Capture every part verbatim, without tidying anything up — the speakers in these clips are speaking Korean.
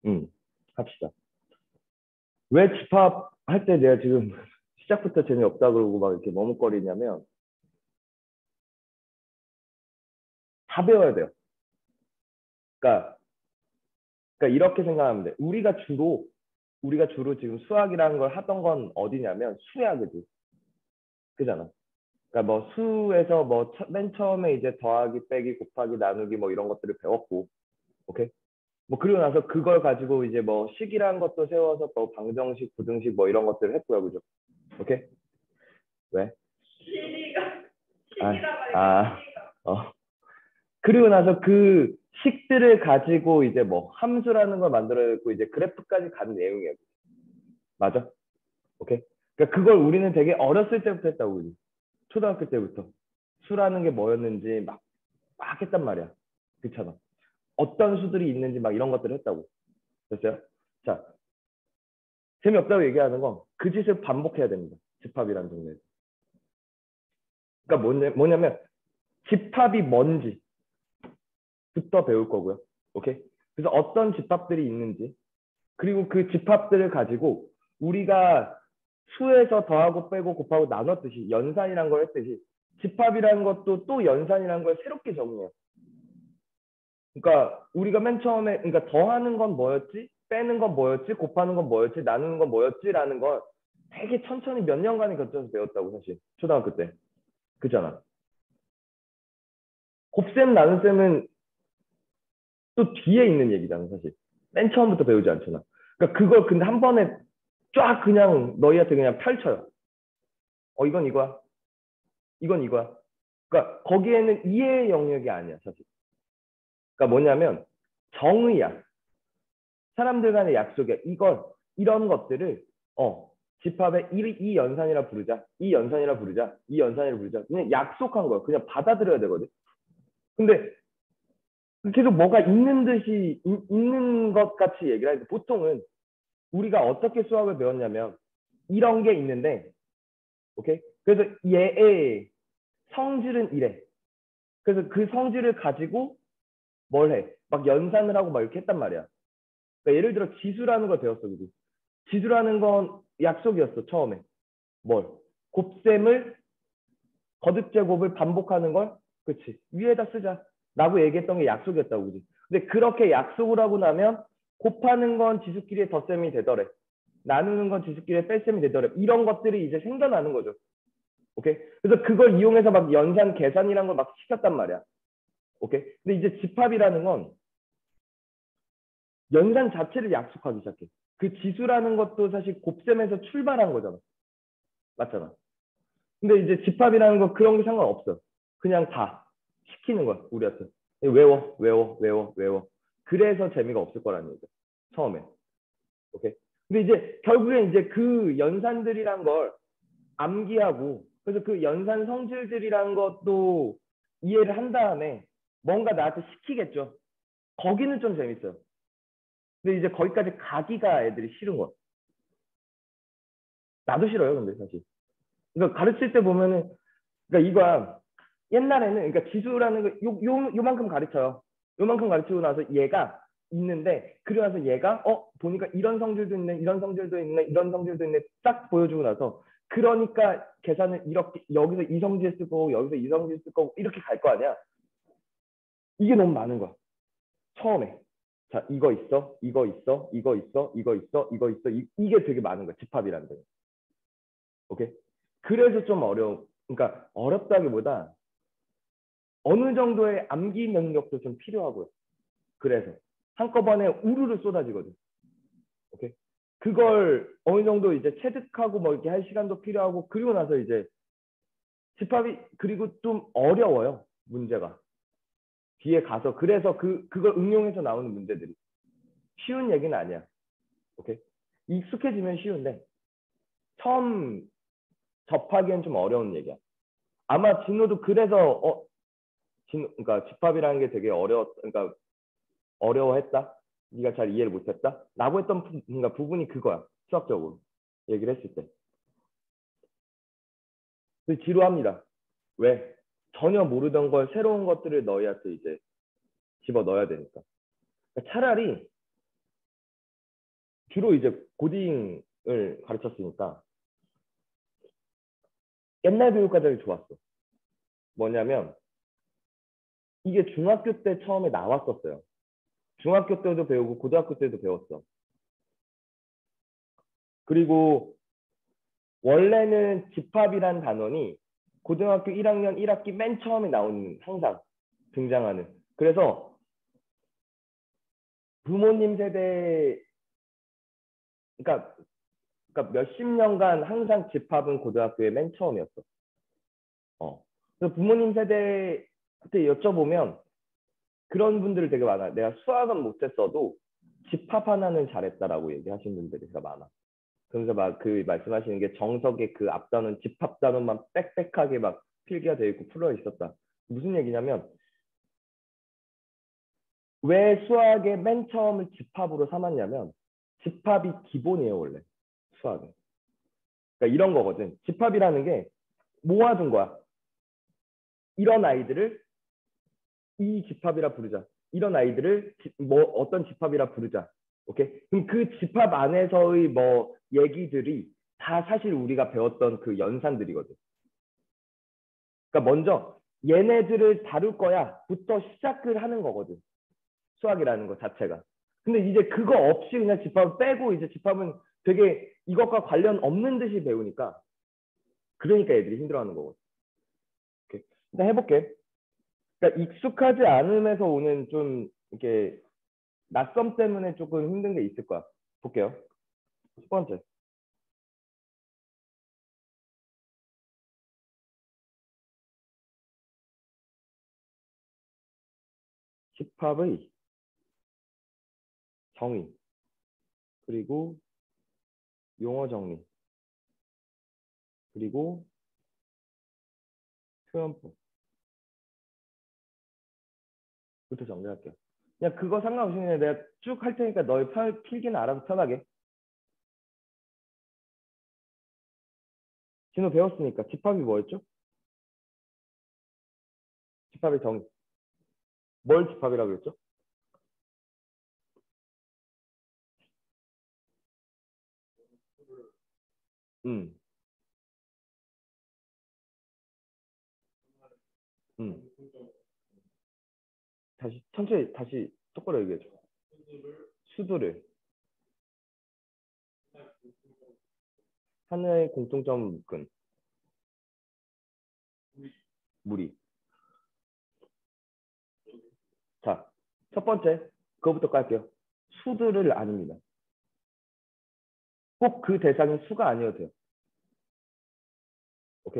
음, 합시다. 왜 집합 할 때 내가 지금 시작부터 재미없다 그러고 막 이렇게 머뭇거리냐면 다 배워야 돼요. 그러니까, 그러니까 이렇게 생각하면 돼. 우리가 주로 우리가 주로 지금 수학이라는 걸 하던 건 어디냐면 수야, 그지? 그잖아. 그러니까 뭐 수에서 뭐 맨 처음에 이제 더하기, 빼기, 곱하기, 나누기 뭐 이런 것들을 배웠고, 오케이? 뭐 그리고 나서 그걸 가지고 이제 뭐 식이라는 것도 세워서 뭐 방정식, 부등식 뭐 이런 것들을 했고요, 그죠? 오케이? 왜? 시리가 아, 시리가 아, 어. 그리고 나서 그 식들을 가지고 이제 뭐 함수라는 걸 만들어냈고 이제 그래프까지 간 내용이에요. 맞아? 오케이? 그러니까 그걸 우리는 되게 어렸을 때부터 했다고, 우리. 초등학교 때부터. 수라는 게 뭐였는지 막, 막 했단 말이야. 그렇잖아. 어떤 수들이 있는지 막 이런 것들을 했다고. 됐어요? 자, 재미없다고 얘기하는 건 그 짓을 반복해야 됩니다. 집합이라는 종류에서. 그러니까 뭐냐, 뭐냐면 집합이 뭔지부터 배울 거고요. 오케이? 그래서 어떤 집합들이 있는지, 그리고 그 집합들을 가지고 우리가 수에서 더하고 빼고 곱하고 나눴듯이 연산이란 걸 했듯이 집합이라는 것도 또 연산이라는 걸 새롭게 정의해요. 그러니까 우리가 맨 처음에 그러니까 더하는 건 뭐였지? 빼는 건 뭐였지? 곱하는 건 뭐였지? 나누는 건 뭐였지?라는 걸 되게 천천히 몇 년간에 거쳐서 배웠다고, 사실 초등학교 때. 그잖아. 곱셈 나눗셈은 또 뒤에 있는 얘기잖아, 사실. 맨 처음부터 배우지 않잖아. 그러니까 그걸 근데 한 번에 쫙 그냥 너희한테 그냥 펼쳐요. 어, 이건 이거야. 이건 이거야. 그러니까 거기에는 이해의 영역이 아니야, 사실. 그러니까 뭐냐면 정의야. 사람들 간의 약속이야. 이걸 이런 것들을 어 집합의 이, 이 연산이라 부르자. 이 연산이라 부르자. 이 연산이라 부르자. 그냥 약속한 거야. 그냥 받아들여야 되거든. 근데 계속 뭐가 있는 듯이 이, 있는 것 같이 얘기를 하는데 보통은 우리가 어떻게 수학을 배웠냐면 이런 게 있는데 오케이? 그래서 얘의 성질은 이래. 그래서 그 성질을 가지고 뭘 해? 막 연산을 하고 막 이렇게 했단 말이야. 그러니까 예를 들어 지수라는 걸 배웠어, 그지? 지수라는 건 약속이었어, 처음에. 뭘? 곱셈을, 거듭제곱을 반복하는 걸, 그치? 위에다 쓰자. 라고 얘기했던 게 약속이었다고, 그지? 근데 그렇게 약속을 하고 나면 곱하는 건 지수끼리의 덧셈이 되더래. 나누는 건 지수끼리의 뺄셈이 되더래. 이런 것들이 이제 생겨나는 거죠. 오케이? 그래서 그걸 이용해서 막 연산, 계산이란 걸 막 시켰단 말이야. 오케이? 근데 이제 집합이라는 건 연산 자체를 약속하기 시작해. 그 지수라는 것도 사실 곱셈에서 출발한 거잖아. 맞잖아. 근데 이제 집합이라는 거 그런 게 상관없어. 그냥 다 시키는 거야, 우리한테. 외워, 외워, 외워, 외워. 그래서 재미가 없을 거라는 얘기죠. 처음에. 오케이? 근데 이제 결국에 이제 그 연산들이란 걸 암기하고 그래서 그 연산 성질들이란 것도 이해를 한 다음에 뭔가 나한테 시키겠죠. 거기는 좀 재밌어요. 근데 이제 거기까지 가기가 애들이 싫은 거야. 나도 싫어요, 근데 사실. 그러니까 가르칠 때 보면은, 그러니까 이거야. 옛날에는, 그러니까 지수라는 거, 요, 요, 요만큼 가르쳐요. 요만큼 가르치고 나서 얘가 있는데, 그러고 나서 얘가, 어, 보니까 이런 성질도 있네, 이런 성질도 있네, 이런 성질도 있네, 딱 보여주고 나서, 그러니까 계산을 이렇게, 여기서 이 성질 쓰고, 여기서 이 성질 쓰고, 이렇게 갈 거 아니야. 이게 너무 많은 거야. 처음에. 자, 이거 있어, 이거 있어, 이거 있어, 이거 있어, 이거 있어, 이, 이게 되게 많은 거야. 집합이라는 게. 오케이? 그래서 좀 어려워. 그러니까 어렵다기보다 어느 정도의 암기 능력도 좀 필요하고요. 그래서 한꺼번에 우르르 쏟아지거든. 오케이? 그걸 어느 정도 이제 체득하고 뭐 이렇게 할 시간도 필요하고 그리고 나서 이제 집합이 그리고 좀 어려워요. 문제가. 뒤에 가서 그래서 그 그걸 응용해서 나오는 문제들이 쉬운 얘기는 아니야. 오케이? 익숙해지면 쉬운데 처음 접하기엔 좀 어려운 얘기야. 아마 진호도 그래서 어 진, 그러니까 집합이라는 게 되게 어려웠, 그러니까 어려워했다. 네가 잘 이해를 못했다. 라고 했던 부, 그러니까 부분이 그거야. 수학적으로 얘기를 했을 때. 그 지루합니다. 왜? 전혀 모르던 걸 새로운 것들을 너희한테 이제 집어 넣어야 되니까. 그러니까 차라리 주로 이제 고딩을 가르쳤으니까 옛날 교육과정이 좋았어. 뭐냐면 이게 중학교 때 처음에 나왔었어요. 중학교 때도 배우고 고등학교 때도 배웠어. 그리고 원래는 집합이란 단원이 고등학교 일 학년 일 학기 맨 처음에 나오는 항상 등장하는. 그래서 부모님 세대 그러니까, 그러니까 몇십 년간 항상 집합은 고등학교의 맨 처음이었어. 어. 그래서 부모님 세대한테 여쭤보면 그런 분들 되게 많아. 내가 수학은 못했어도 집합 하나는 잘했다라고 얘기하시는 분들이 되게 많아. 그래서 막 그 말씀하시는 게 정석의 그 앞단원 집합 단원만 빽빽하게 막 필기가 되어 있고 풀어 있었다. 무슨 얘기냐면 왜 수학의 맨 처음을 집합으로 삼았냐면 집합이 기본이에요 원래 수학은. 그러니까 이런 거거든. 집합이라는 게 모아둔 거야. 이런 아이들을 이 집합이라 부르자. 이런 아이들을 뭐 어떤 집합이라 부르자. 오케이? 그럼 그 집합 안에서의 뭐 얘기들이 다 사실 우리가 배웠던 그 연산들이거든. 그러니까 먼저 얘네들을 다룰 거야부터 시작을 하는 거거든. 수학이라는 것 자체가. 근데 이제 그거 없이 그냥 집합을 빼고 이제 집합은 되게 이것과 관련 없는 듯이 배우니까 그러니까 애들이 힘들어하는 거거든. 오케이. 일단 해볼게. 그러니까 익숙하지 않음에서 오는 좀 이렇게 낯섦 때문에 조금 힘든 게 있을 거야. 볼게요. 첫 번째. 집합의 정의, 그리고 용어 정리, 그리고 표현법부터 정리할게요. 그냥 그거 상관없이 그냥 내가 쭉 할 테니까 너의 편, 필기는 알아서 편하게. 진호 배웠으니까 집합이 뭐였죠? 집합의 정의. 뭘 집합이라고 했죠? 음, 음. 다시 천천히 다시 똑바로 얘기해줘. 수두를 하나의 공통점 묶은 무리. 자, 첫 번째 그거부터 깔게요. 수두를 아닙니다. 꼭 그 대상이 수가 아니어도 돼요. 오케이.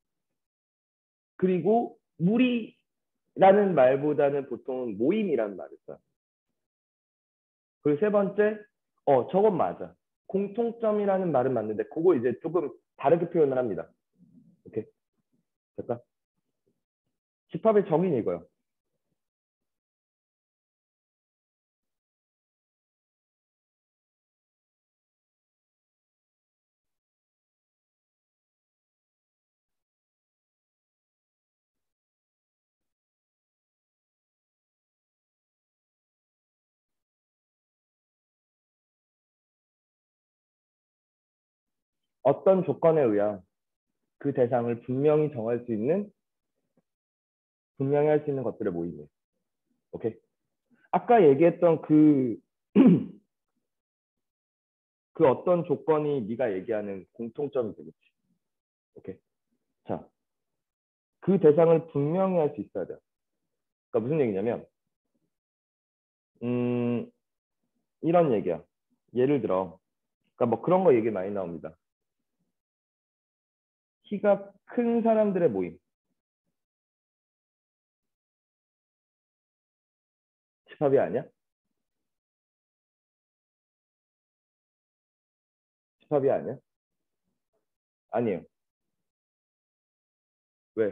그리고 무리라는 말보다는 보통 모임이라는 말을 써요. 그리고 세 번째, 어, 저건 맞아. 공통점이라는 말은 맞는데 그거 이제 조금 다르게 표현을 합니다. 오케이. 될까? 집합의 정의는 이거요. 어떤 조건에 의한 그 대상을 분명히 정할 수 있는, 분명히 할 수 있는 것들의 모임이에요. 오케이. 아까 얘기했던 그, 그 어떤 조건이 네가 얘기하는 공통점이 되겠지. 오케이. 자, 그 대상을 분명히 할 수 있어야 돼요. 그러니까 무슨 얘기냐면, 음, 이런 얘기야. 예를 들어, 그러니까 뭐 그런 거 얘기 많이 나옵니다. 키가 큰 사람들의 모임. 집합이 아니야? 집합이 아니야? 아니에요. 왜?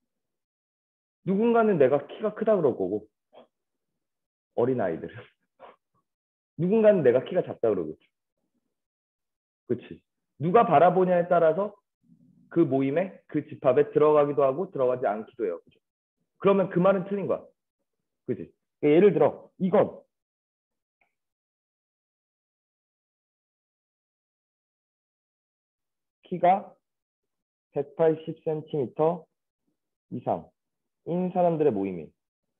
누군가는 내가 키가 크다 그럴 거고, 어린 아이들은. 누군가는 내가 키가 작다 그러겠지. 그렇지. 누가 바라보냐에 따라서 그 모임에, 그 집합에 들어가기도 하고 들어가지 않기도 해요. 그죠? 그러면 그 말은 틀린 거야. 그지? 예를 들어, 이건 키가 백팔십 센티미터 이상인 사람들의 모임이에요.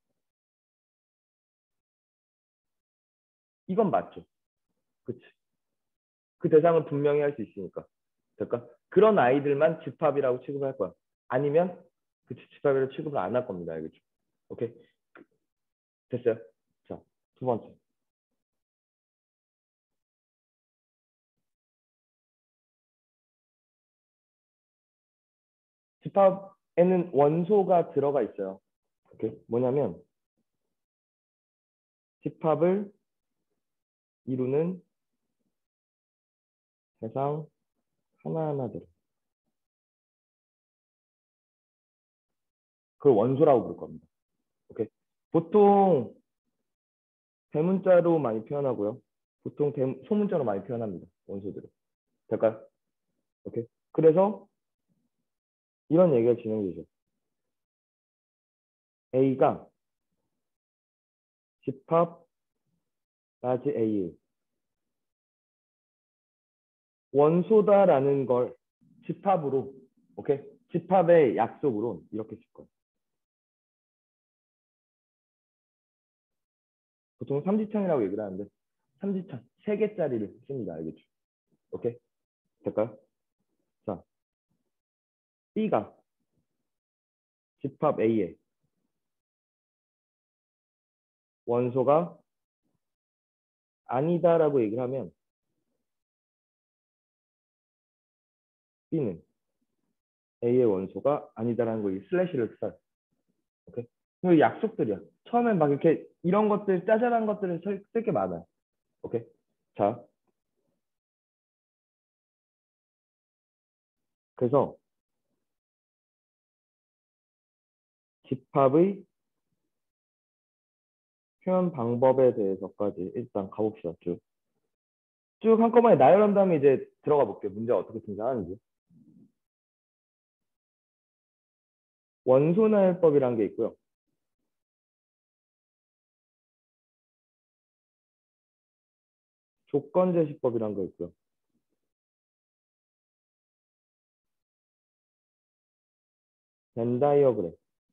이건 맞죠? 그치? 그 대상은 분명히 할 수 있으니까. 될까? 그런 아이들만 집합이라고 취급할 거야. 아니면 그 집합이라고 취급을 안 할 겁니다. 알겠죠? 오케이? 됐어요? 자, 두 번째. 집합에는 원소가 들어가 있어요. 오케이? 뭐냐면 집합을 이루는 대상 하나하나들. 그걸 원소라고 부를 겁니다. 오케이? 보통 대문자로 많이 표현하고요. 보통 대, 소문자로 많이 표현합니다. 원소들을. 될까요? 오케이? 그래서 이런 얘기가 진행되죠. A가 집합 라지 A의 원소다라는 걸 집합으로, 오케이? 집합의 약속으로 이렇게 쓸 거예요. 보통 삼지창이라고 얘기를 하는데 삼지창 세 개짜리를 씁니다. 알겠죠? 오케이? 될까요? 자, B가 집합 A의 원소가 아니다라고 얘기를 하면 B는 A의 원소가 아니다라는 거 이 슬래시를 써요. 오케이? 그 약속들이야. 처음엔 막 이렇게 이런 것들 짜잘한 것들을 쓸 게 많아요. 오케이? 자, 그래서 집합의 표현 방법에 대해서까지 일단 가봅시다. 쭉. 쭉 한꺼번에 나열한 다음에 이제 들어가 볼게요. 문제가 어떻게 등장하는지. 원소 나열법이라는 게 있고요. 조건 제시법이라는 거 있고요. 벤 다이어그램.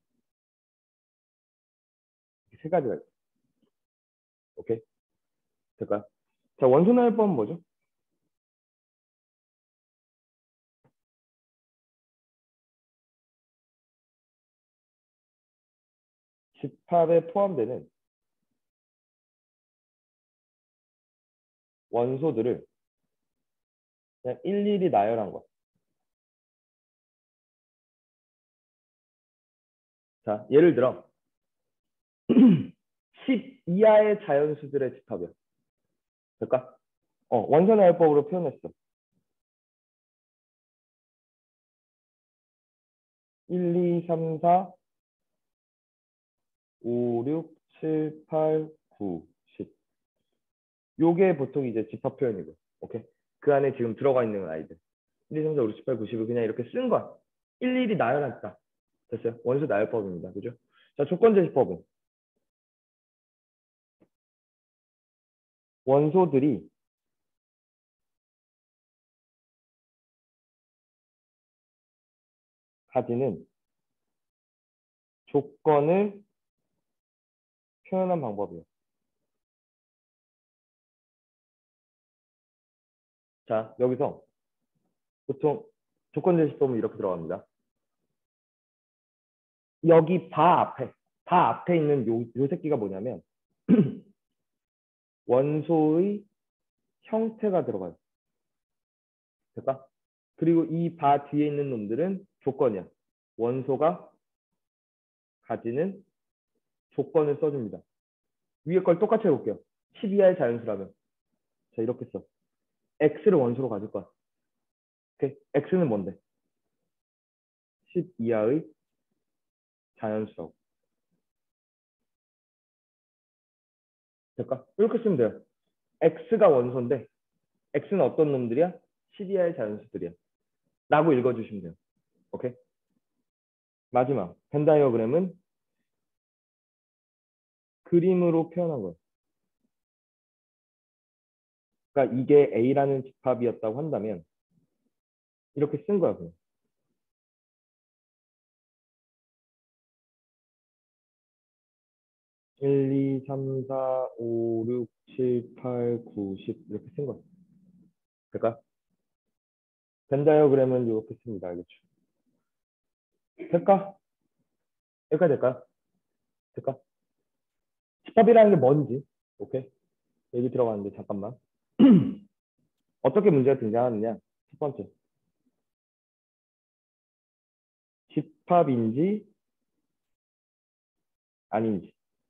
세 가지가 있어요. 오케이? 될까요? 자, 원소 나열법은 뭐죠? 집합에 포함되는 원소들을 그냥 일일이 나열한 거. 자, 예를 들어 십 이하의 자연수들의 집합이야. 될까? 어, 원소 나열법으로 표현했어. 일, 이, 삼, 사, 오, 육, 칠, 팔, 구, 십. 요게 보통 이제 집합 표현이고. 오케이? 그 안에 지금 들어가 있는 아이들. 일, 이, 삼, 사, 오, 육, 칠, 팔, 구, 십을 그냥 이렇게 쓴 거야. 일일이 나열하니까. 됐어요? 원소 나열법입니다. 그죠? 자, 조건 제시법은 원소들이 가지는 조건을 표현한 방법이에요. 자, 여기서 보통 조건 제시법은 이렇게 들어갑니다. 여기 바 앞에, 바 앞에 있는 요, 요 새끼가 뭐냐면 원소의 형태가 들어가요. 될까? 그리고 이 바 뒤에 있는 놈들은 조건이야. 원소가 가지는 조건을 써줍니다. 위에 걸 똑같이 해볼게요. 십 이하의 자연수라면. 자, 이렇게 써. X를 원소로 가질 거야. 오케이? X는 뭔데? 십 이하의 자연수라고. 될까? 이렇게 쓰면 돼요. X가 원소인데 X는 어떤 놈들이야? 십 이하의 자연수들이야. 라고 읽어주시면 돼요. 오케이? 마지막 벤 다이어그램은 그림으로 표현한 거예요. 그러니까 이게 A라는 집합이었다고 한다면 이렇게 쓴 거야, 그냥. 일, 이, 삼, 사, 오, 육, 칠, 팔, 구, 십 이렇게 쓴 거야. 될까? 벤 다이어그램은 이렇게 씁니다. 알겠죠? 될까? 여기까지 될까? 될까? 집합이라는 게 뭔지. 오케이? 얘기 들어가는데 잠깐만. 어떻게 문제가 등장하느냐? 첫 번째. 집합인지 아닌지.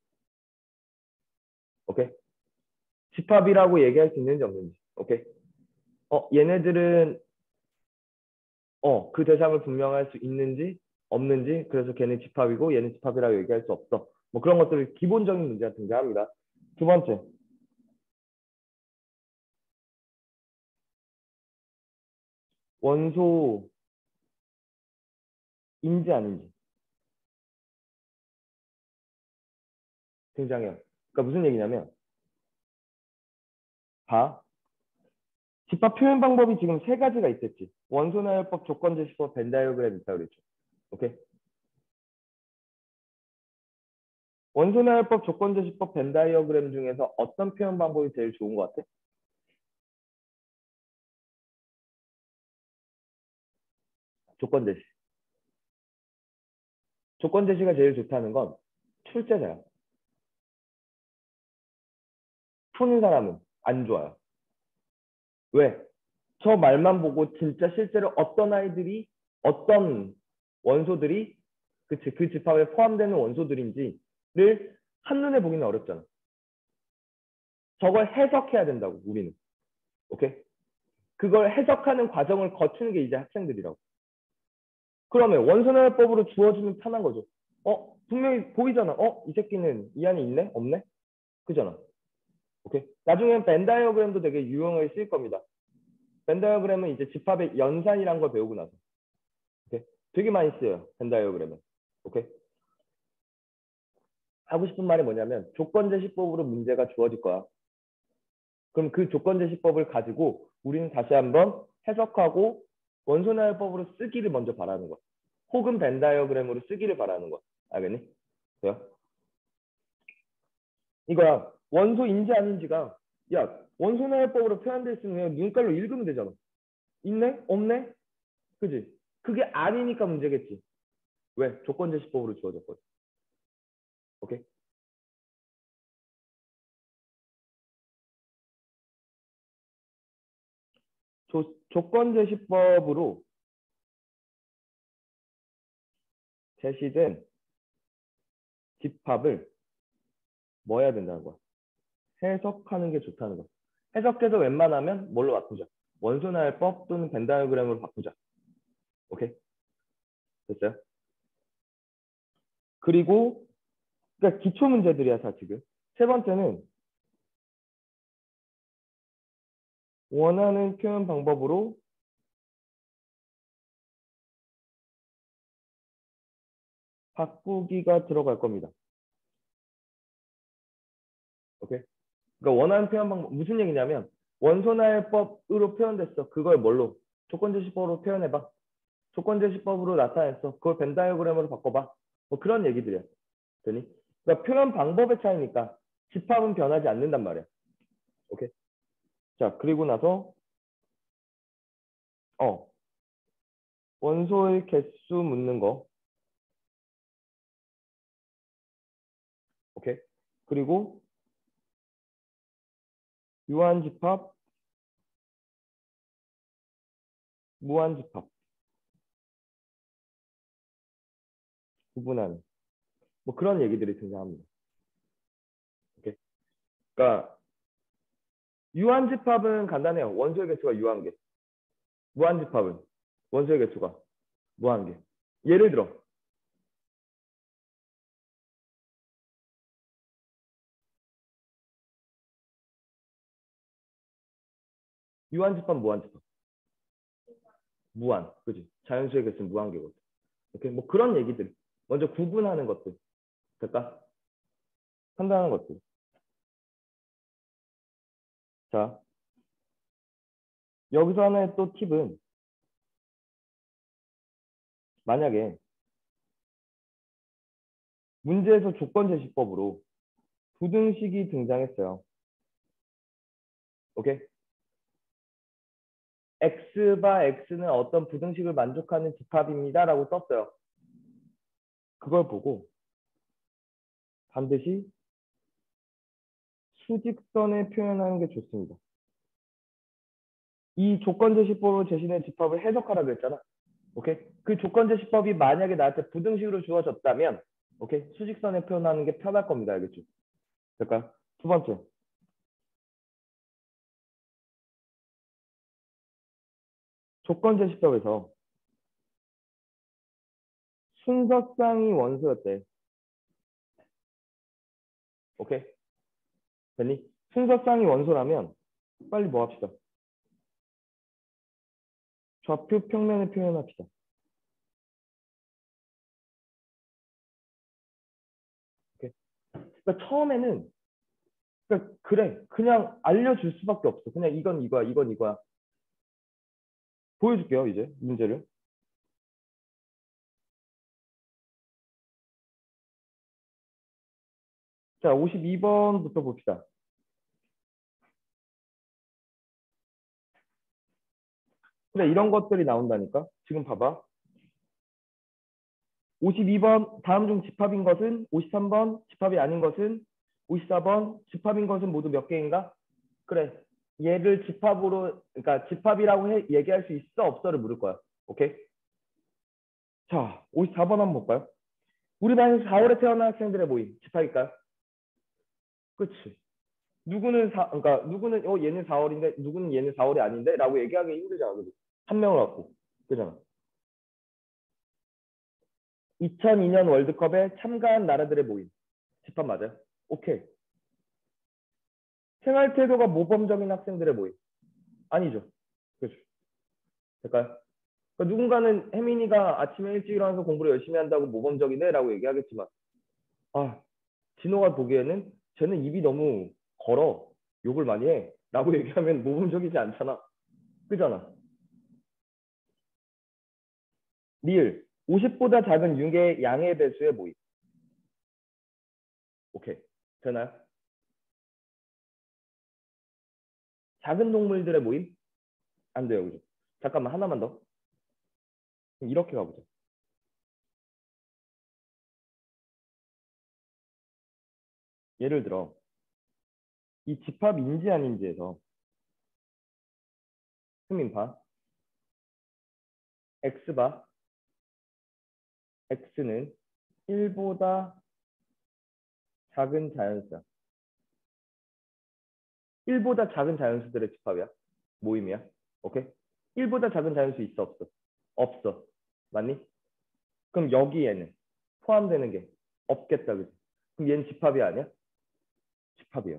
오케이? 집합이라고 얘기할 수 있는지 없는지. 오케이? 어, 얘네들은 어, 그 대상을 분명할 수 있는지 없는지. 그래서 걔는 집합이고 얘는 집합이라고 얘기할 수 없어. 뭐 그런 것들 기본적인 문제가 등장합니다. 두 번째. 원소인지 아닌지 등장해요. 그러니까 무슨 얘기냐면 봐. 집합 표현 방법이 지금 세 가지가 있겠지. 원소나열법, 조건제시법, 벤 다이어그램 있다 그랬죠. 오케이? 원소나열법, 조건제시법, 벤 다이어그램 중에서 어떤 표현 방법이 제일 좋은 것 같아? 조건제시. 조건제시가 제일 좋다는 건 출제자야. 푸는 사람은 안 좋아요. 왜? 저 말만 보고 진짜 실제로 어떤 아이들이 어떤 원소들이 그치, 그 집합에 포함되는 원소들인지를 한눈에 보기는 어렵잖아. 저걸 해석해야 된다고 우리는. 오케이? 그걸 해석하는 과정을 거치는 게 이제 학생들이라고. 그러면 원소나열법으로 주어지면 편한 거죠. 어? 분명히 보이잖아. 어? 이 새끼는 이 안에 있네? 없네? 그잖아. 오케이? 나중엔 벤 다이어그램도 되게 유용하게 쓰일 겁니다. 벤 다이어그램은 이제 집합의 연산이란 걸 배우고 나서. 오케이? 되게 많이 쓰여요. 벤 다이어그램은. 오케이? 하고 싶은 말이 뭐냐면 조건제시법으로 문제가 주어질 거야. 그럼 그 조건제시법을 가지고 우리는 다시 한번 해석하고 원소나열법으로 쓰기를 먼저 바라는 거야. 혹은 벤 다이어그램으로 쓰기를 바라는 거야. 알겠니? 돼요? 이거야. 원소인지 아닌지가 야 원소나열법으로 표현돼 있으면 그냥 눈깔로 읽으면 되잖아. 있네? 없네? 그지? 그게 아니니까 문제겠지. 왜? 조건제시법으로 주어졌거든. 오케이? 조, 조건제시법으로 제시된 집합을 뭐 해야 된다는 거야? 해석하는 게 좋다는 거야. 해석해서 웬만하면 뭘로 바꾸자? 원소나열법 또는 벤 다이어그램으로 바꾸자. 오케이? 됐어요? 그리고 그러니까 기초 문제들이야 다 지금. 세 번째는 원하는 표현 방법으로 바꾸기가 들어갈 겁니다. 오케이? 그러니까 원하는 표현 방법 무슨 얘기냐면 원소나열법으로 표현됐어. 그걸 뭘로? 조건제시법으로 표현해봐. 조건제시법으로 나타냈어. 그걸 벤 다이어그램으로 바꿔봐. 뭐 그런 얘기들이야. 되니? 그러니까 표현 방법의 차이니까 집합은 변하지 않는단 말이야. 오케이? 자, 그리고 나서 어 원소의 개수 묻는 거. 오케이? 그리고 유한집합, 무한집합 구분하는 뭐 그런 얘기들이 등장합니다. 오케이? 그러니까 유한집합은 간단해요. 원소의 개수가 유한계. 무한집합은 원소의 개수가 무한계. 예를 들어 유한집합, 무한집합. 무한, 그지? 자연수의 개수는 무한계거든. 오케이? 뭐 그런 얘기들. 먼저 구분하는 것들. 될까? 판단하는 것들. 자, 여기서 하나의 또 팁은 만약에 문제에서 조건 제시법으로 부등식이 등장했어요. 오케이? X바 X는 어떤 부등식을 만족하는 집합입니다. 라고 썼어요. 그걸 보고 반드시 수직선에 표현하는 게 좋습니다. 이 조건 제시법으로 제시된 집합을 해석하라고 했잖아. 오케이? 그 조건 제시법이 만약에 나한테 부등식으로 주어졌다면 오케이? 수직선에 표현하는 게 편할 겁니다. 알겠죠? 될까요? 두 번째. 조건 제시법에서 순서쌍이 원소였대. 오케이? 됐니? 순서쌍이 원소라면 빨리 뭐 합시다. 좌표 평면을 표현합시다. 오케이? 그러니까 처음에는 그러니까 그래 그냥 알려줄 수밖에 없어. 그냥 이건 이거야 이건 이거야. 보여줄게요 이제 문제를. 자 오십이 번부터 봅시다. 그래 이런 것들이 나온다니까. 지금 봐봐. 오십이 번 다음 중 집합인 것은 오십삼 번 집합이 아닌 것은 오십사 번 집합인 것은 모두 몇 개인가? 그래 얘를 집합으로 그러니까 집합이라고 해, 얘기할 수 있어 없어를 물을 거야. 오케이? 자 오십사 번 한번 볼까요? 우리 반에서 사월에 태어난 학생들의 모임 집합일까요? 그치. 누구는 사 그러니까 누구는 어 얘는 사월인데 누구는 얘는 사월이 아닌데 라고 얘기하기 힘들잖아. 그지? 한 명을 갖고 그잖아. 이천이 년 월드컵에 참가한 나라들의 모임 집합 맞아요? 오케이. 생활 태도가 모범적인 학생들의 모임 아니죠. 그렇죠. 될까요? 그러니까 누군가는 혜민이가 아침에 일찍 일어나서 공부를 열심히 한다고 모범적이네 라고 얘기하겠지만 아 진호가 보기에는 쟤는 입이 너무 걸어 욕을 많이 해 라고 얘기하면 모범적이지 않잖아. 그잖아. 리을 오십보다 작은 융의 양의 배수의 모임. 오케이. 되나요? 작은 동물들의 모임? 안 돼요. 그죠? 잠깐만 하나만 더. 이렇게 가보자. 예를 들어 이 집합인지 아닌지에서 승민파 X바 X는 일보다 작은 자연수야. 일보다 작은 자연수들의 집합이야. 모임이야. 오케이? 일보다 작은 자연수 있어 없어? 없어. 맞니? 그럼 여기에는 포함되는 게 없겠다. 그지? 그럼 얘는 집합이 아니야? 집합이야.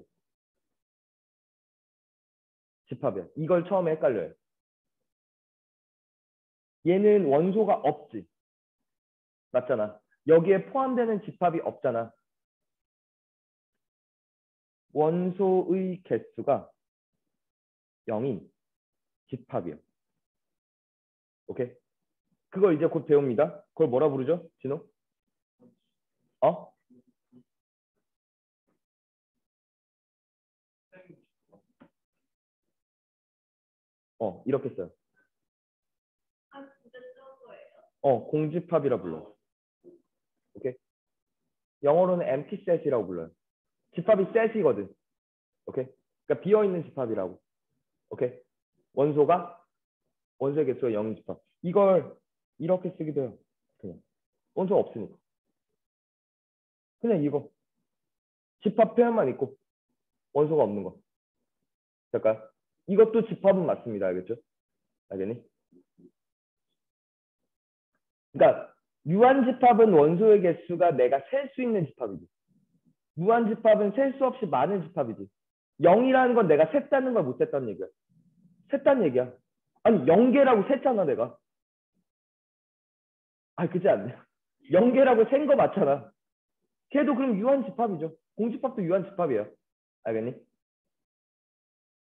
집합이야. 이걸 처음에 헷갈려요. 얘는 원소가 없지. 맞잖아. 여기에 포함되는 집합이 없잖아. 원소의 개수가 영인 집합이요. 오케이? 그거 이제 곧 배웁니다. 그걸 뭐라 부르죠? 진호? 어? 어, 이렇게 써요. 어, 공집합이라 불러요. 오케이? 영어로는 empty set이라고 불러요. 집합이 set이거든. 오케이? 그러니까 비어있는 집합이라고. 오케이? 원소가 원소의 개수가 영인 집합. 이걸 이렇게 쓰기도 해요. 그냥. 원소가 없으니까. 그냥 이거. 집합 표현만 있고 원소가 없는 거. 될까요? 이것도 집합은 맞습니다. 알겠죠? 알겠니? 그러니까 유한집합은 원소의 개수가 내가 셀 수 있는 집합이지. 무한집합은 셀 수 없이 많은 집합이지. 영이라는 건 내가 셌다는 걸 못 셌다는 얘기야. 셌다는 얘기야. 아니 영 개라고 셌잖아 내가. 아 그지 않냐. 영 개라고 센 거 맞잖아. 걔도 그럼 유한집합이죠. 공집합도 유한집합이에요. 알겠니?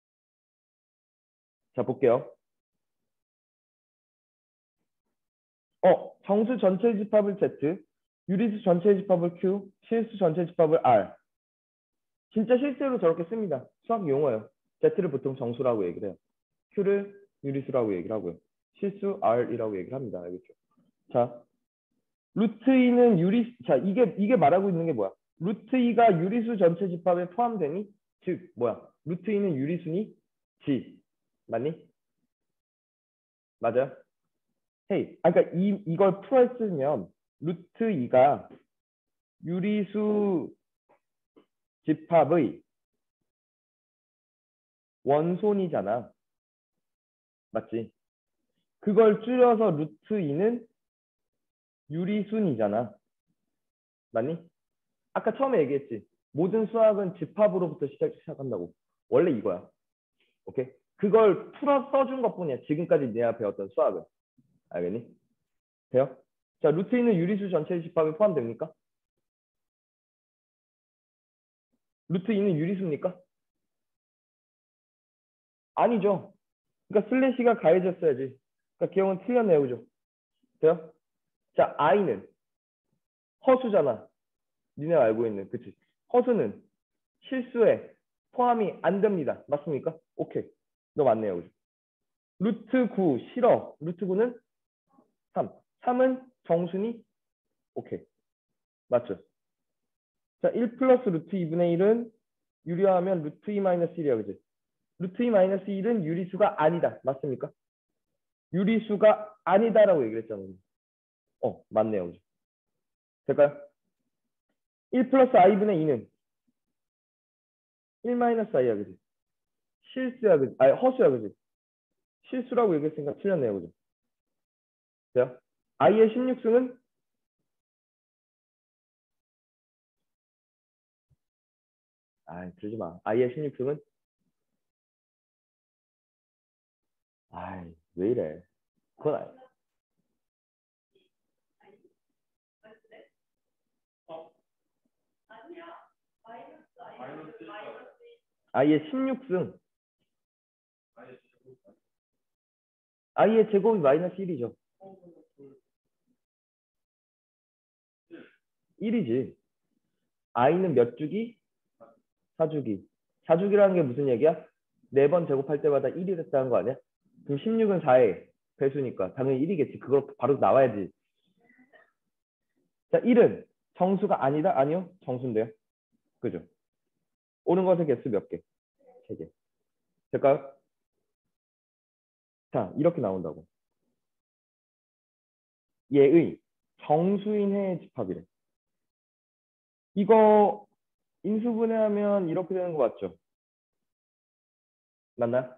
자 볼게요. 어, 정수 전체 집합을 Z, 유리수 전체 집합을 Q, 실수 전체 집합을 R. 진짜 실제로 저렇게 씁니다. 수학 용어예요. Z를 보통 정수라고 얘기를 해요. Q를 유리수라고 얘기를 하고요. 실수 R이라고 얘기를 합니다. 알겠죠? 자, 루트 이는 유리, 자, 이게, 이게 말하고 있는 게 뭐야? 루트 이가 유리수 전체 집합에 포함되니? 즉, 뭐야? 루트 이는 유리수니? 지. 맞니? 맞아요? 헤이. 아, 그러니까 이, 이걸 풀어쓰면 루트 이가 유리수 집합의 원손이잖아. 맞지? 그걸 줄여서 루트 이는 유리순이잖아. 맞니? 아까 처음에 얘기했지. 모든 수학은 집합으로부터 시작, 시작한다고. 원래 이거야. 오케이? 그걸 풀어 써준 것뿐이야. 지금까지 내가 배웠던 수학은. 알겠니? 돼요? 자, 루트 이는 유리수 전체 집합에 포함됩니까? 루트 이는 유리수입니까? 아니죠. 그러니까 슬래시가 가해졌어야지. 그러니까 기억은 틀렸네요. 그죠? 돼요? 자, i는 허수잖아. 니네가 알고 있는. 그치? 허수는 실수에 포함이 안 됩니다. 맞습니까? 오케이. 너 맞네요. 그죠? 루트 구 싫어. 루트 구는 삼. 삼은 정순이 오케이. 맞죠? 자, 일 플러스 루트 이분의 일은 유리화하면 루트 이 마이너스 일이야. 그지? 루트 이 마이너스 일은 유리수가 아니다. 맞습니까? 유리수가 아니다라고 얘기를 했잖아요. 어, 맞네요. 그죠? 될까요? 일 플러스 i분의 이는 일 마이너스 i야. 그지? 실수야. 그지? 아니, 허수야. 그지? 실수라고 얘기했으니까 틀렸네요. 그죠? 돼요? i의 십육승은 아, 그러지 마. i의 십육승은 아이, 왜 이래? 그건 아니. i의 십육승. i의 제곱이 마이너스 일이죠. 일이지. i는 몇 주기? 사 주기. 사 주기라는 게 무슨 얘기야? 네 번 제곱할 때마다 일이 됐다는 거 아니야? 그럼 십육은 사의 배수니까 당연히 일이겠지. 그걸 바로 나와야지. 자, 일은 정수가 아니다? 아니요. 정수인데요. 그죠? 오는 것의 개수 몇 개? 세 개. 될까요? 자, 이렇게 나온다고. 얘의 정수인 해의 집합이래. 이거 인수분해하면 이렇게 되는 거 맞죠? 맞나요?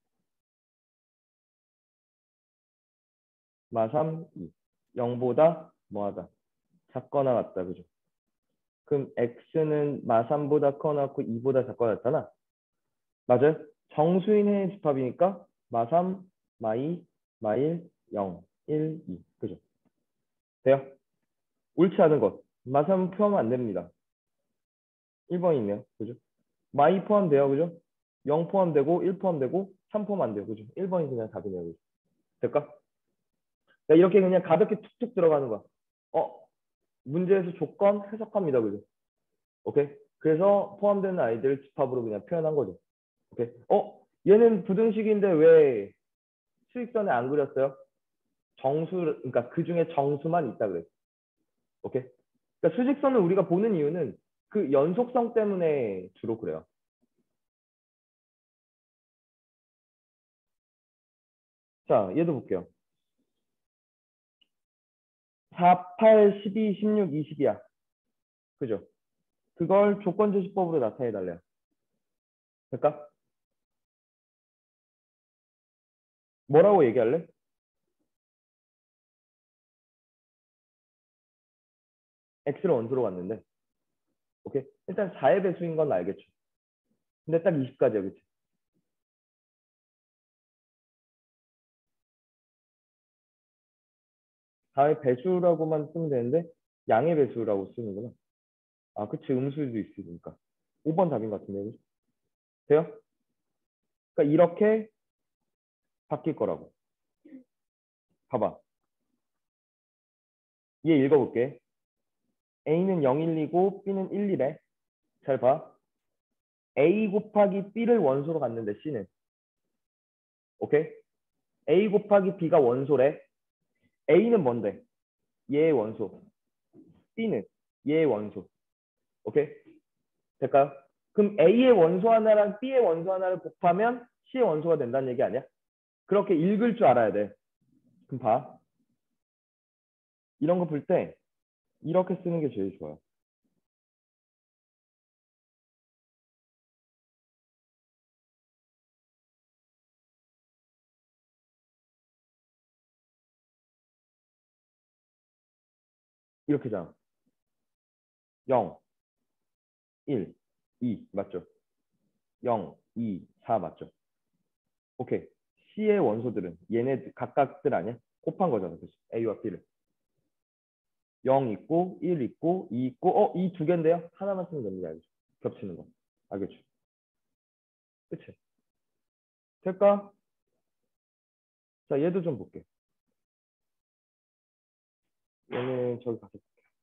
마삼, 이. 영보다 뭐하다? 작거나 같다. 그죠? 그럼 x는 마삼보다 커나 고 이보다 작거나 같잖아. 맞아요? 정수인 해의 집합이니까 마삼, 마이, 마일, 영, 일, 이. 그죠? 돼요? 옳지 않은 것. 마삼 포함 안 됩니다. 일 번이네요. 그죠? 마이 포함돼요. 그죠? 영 포함되고 일 포함되고 삼 포함 안 돼요. 그죠? 일 번이 그냥 답이네요. 그죠? 될까? 자, 이렇게 그냥 가볍게 툭툭 들어가는 거야. 어, 문제에서 조건 해석합니다. 그죠? 오케이? 그래서 포함되는 아이들 집합으로 그냥 표현한 거죠. 오케이? 어, 얘는 부등식인데 왜 수직선에 안 그렸어요? 정수, 그러니까 그 중에 정수만 있다 그랬어. 오케이? 그러니까 수직선을 우리가 보는 이유는 그 연속성 때문에 주로 그래요. 자, 얘도 볼게요. 사, 팔, 십이, 십육, 이십이야. 그죠? 그걸 조건제시법으로 나타내 달래요. 그러니까 뭐라고 얘기할래? x를 원수로 갔는데 오케이? 일단 사의 배수인 건 알겠죠. 근데 딱 이십까지야. 그치? 사의 배수라고만 쓰면 되는데 양의 배수라고 쓰는구나. 아, 그치. 음수도 있으니까. 오 번 답인 것 같은데. 그치? 돼요? 그러니까 이렇게 바뀔 거라고. 봐봐. 얘 읽어볼게. A는 영, 일, 이고 B는 일, 이래. 잘 봐. A 곱하기 B를 원소로 갔는데 C는. 오케이? A 곱하기 B가 원소래. A는 뭔데? 얘의 원소. B는 얘의 원소. 오케이? 될까요? 그럼 A의 원소 하나랑 B의 원소 하나를 곱하면 C의 원소가 된다는 얘기 아니야? 그렇게 읽을 줄 알아야 돼. 그럼 봐. 이런 거 볼 때 이렇게 쓰는 게 제일 좋아요. 이렇게잖아. 영, 일, 이 맞죠? 영, 이, 사 맞죠? 오케이. C의 원소들은 얘네 각각들 아니야? 곱한 거잖아. 그치? A와 B를. 영 있고 일 있고 이 있고 어, 이 두 개인데요? 하나만 쓰면 됩니다. 알겠죠? 겹치는 거. 알겠죠? 그치? 될까? 자, 얘도 좀 볼게. 얘는 저기 가서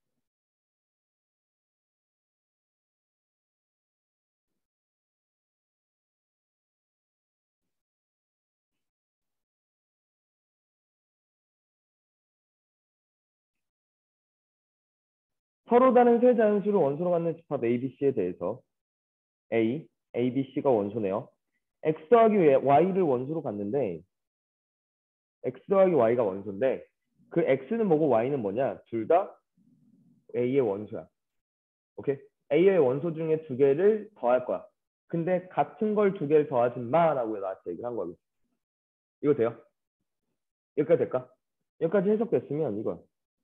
서로 다른 세 자연수를 원소로 갖는 집합 A, B, C에 대해서 A, A, B, C가 원소네요. X 더하기 Y를 원소로 갖는데 X 더하기 Y가 원소인데 그 X는 뭐고 Y는 뭐냐? 둘 다 A의 원소야. 오케이? A의 원소 중에 두 개를 더할 거야. 근데 같은 걸 두 개를 더하지 마라고 나한테 얘기를 한 거야. 이거 돼요? 여기까지 될까? 여기까지 해석됐으면 이거야.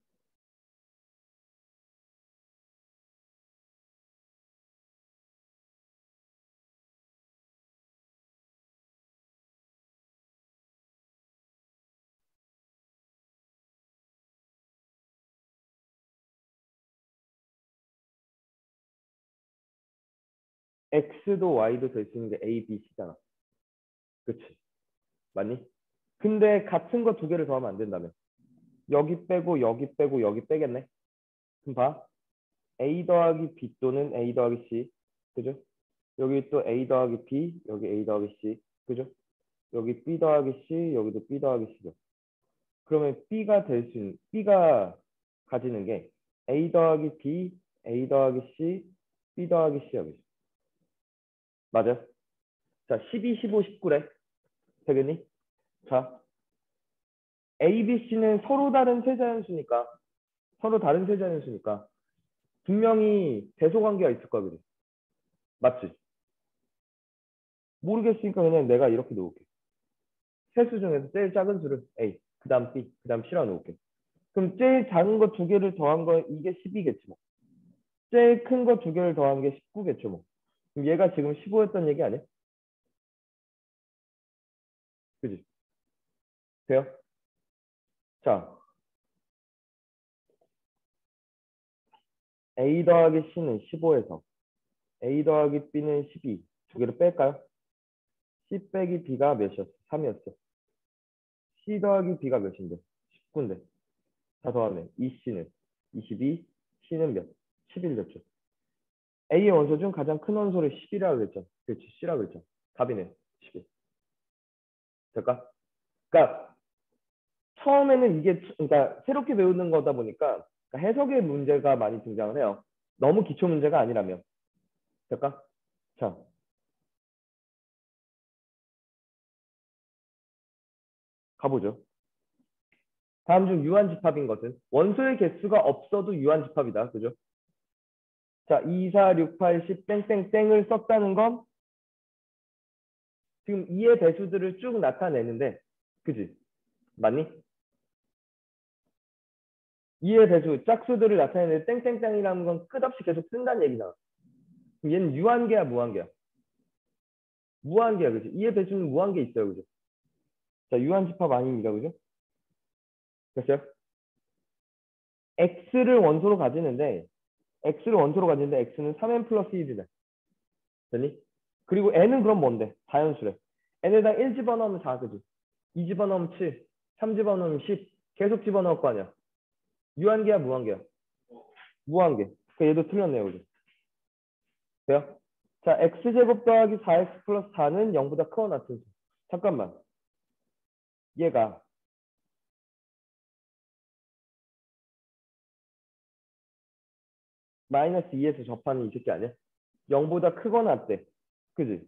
X도 Y도 될 수 있는 게 A, B, C잖아. 그치? 맞니? 근데 같은 거 두 개를 더하면 안 된다며. 여기 빼고 여기 빼고 여기 빼겠네. 그럼 봐. A 더하기 B 또는 A 더하기 C. 그죠? 여기 또 A 더하기 B, 여기 A 더하기 C. 그죠? 여기 B 더하기 C, 여기도 B 더하기 C죠. 그러면 B가 될 수 있는, B가 가지는 게 A 더하기 B, A 더하기 C, B 더하기 C야. 그죠? 맞아? 자, 십이, 십오, 십구래. 되겠니? 자, A, B, C는 서로 다른 세자연수니까, 서로 다른 세자연수니까, 분명히 대소관계가 있을 거야. 그지? 맞지? 모르겠으니까 그냥 내가 이렇게 놓을게. 세수 중에서 제일 작은 수를 A, 그 다음 B, 그 다음 C라고 놓을게. 그럼 제일 작은 거 두 개를 더한 거 이게 십이겠지 뭐. 제일 큰 거 두 개를 더한 게 십구겠죠 뭐. 그럼 얘가 지금 십오였던 얘기 아니야? 그지? 돼요? 자, A 더하기 C는 십오에서 A 더하기 B는 십이. 두 개를 뺄까요? C 빼기 B가 몇이었어? 삼이었어. C 더하기 B가 몇인데? 십구인데. 다 더하면 이 C는 이십이, C는 몇? 십일 됐죠. A의 원소 중 가장 큰 원소를 십이라고 했죠. 그렇지, C라고 했죠. 답이네, 십일. 될까? 그러니까 처음에는 이게 그러니까 새롭게 배우는 거다 보니까 그러니까 해석의 문제가 많이 등장을 해요. 너무 기초 문제가 아니라면. 될까? 자, 가보죠. 다음 중 유한집합인 것은 원소의 개수가 없어도 유한집합이다. 그죠? 자, 이, 사, 육, 팔, 십 땡땡땡을 썼다는 건 지금 이의 배수들을 쭉 나타내는데 그지? 맞니? 이의 배수, 짝수들을 나타내는데 땡땡땡이라는 건 끝없이 계속 쓴다는 얘기잖아. 그럼 얘는 유한계야, 무한계야? 무한계야, 그지? 이의 배수는 무한계 있어요, 그죠? 자, 유한집합 아닙니다, 그죠? 됐어요? X를 원소로 가지는데 X를 원소로 가지는데 X는 삼 엔 플러스 일이래. 됐니? 그리고 N은 그럼 뭔데? 자연수래. N에다 일 집어넣으면 사, 그지? 이 집어넣으면 칠, 삼 집어넣으면 십. 계속 집어넣을 거 아니야. 유한계야, 무한계야? 무한계. 그 얘도 틀렸네요, 그죠? 돼요? 자, x제곱 더하기 사 엑스 플러스 사는 영보다 크거나 같은 수. 잠깐만. 얘가 마이너스 이에서 접하는 이 새끼 아니야? 영보다 크거나 같대. 그지?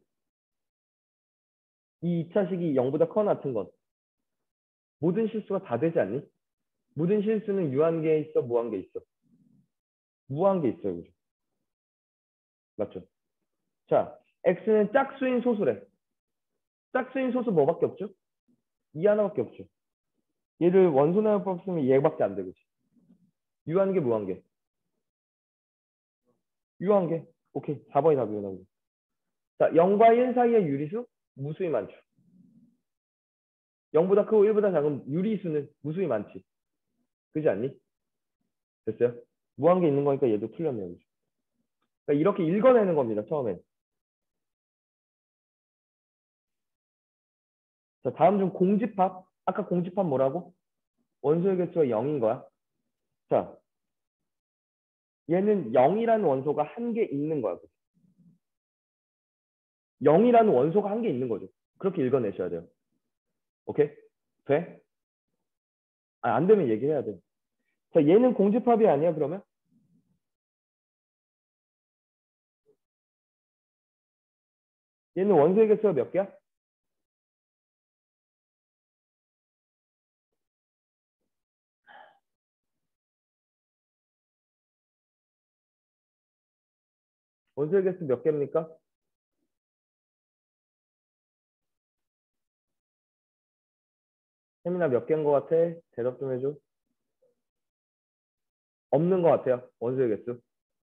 이 이 차식이 영보다 크거나 같은 건 모든 실수가 다 되지 않니? 모든 실수는 유한계에 있어, 무한계에 있어? 무한계에 있어요, 그죠? 맞죠? 자, x는 짝수인 소수래. 짝수인 소수 뭐밖에 없죠? 이 하나밖에 없죠. 얘를 원소나요법 쓰면 얘밖에 안 돼, 그지? 유한계, 무한계? 유한계. 오케이, 사 번이 답이구나. 그죠? 자, 영과 일 사이의 유리수? 무수히 많죠. 영보다 크고 일보다 작은 유리수는 무수히 많지. 그지 않니? 됐어요? 무한계 있는 거니까 얘도 틀렸네요. 그죠? 그러니까 이렇게 읽어내는 겁니다, 처음엔. 자, 다음 중 공집합. 아까 공집합 뭐라고? 원소의 개수가 영인 거야. 자, 얘는 영이라는 원소가 한 개 있는 거야. 영이라는 원소가 한 개 있는 거죠. 그렇게 읽어내셔야 돼요. 오케이? 돼? 아, 안 되면 얘기해야 돼. 자, 얘는 공집합이 아니야, 그러면? 얘는 원소의 개수가 몇 개야? 원소의 개수 몇 개입니까? 혜민아 몇 개인 거 같아? 대답 좀 해줘. 없는 거 같아요. 원소의 개수.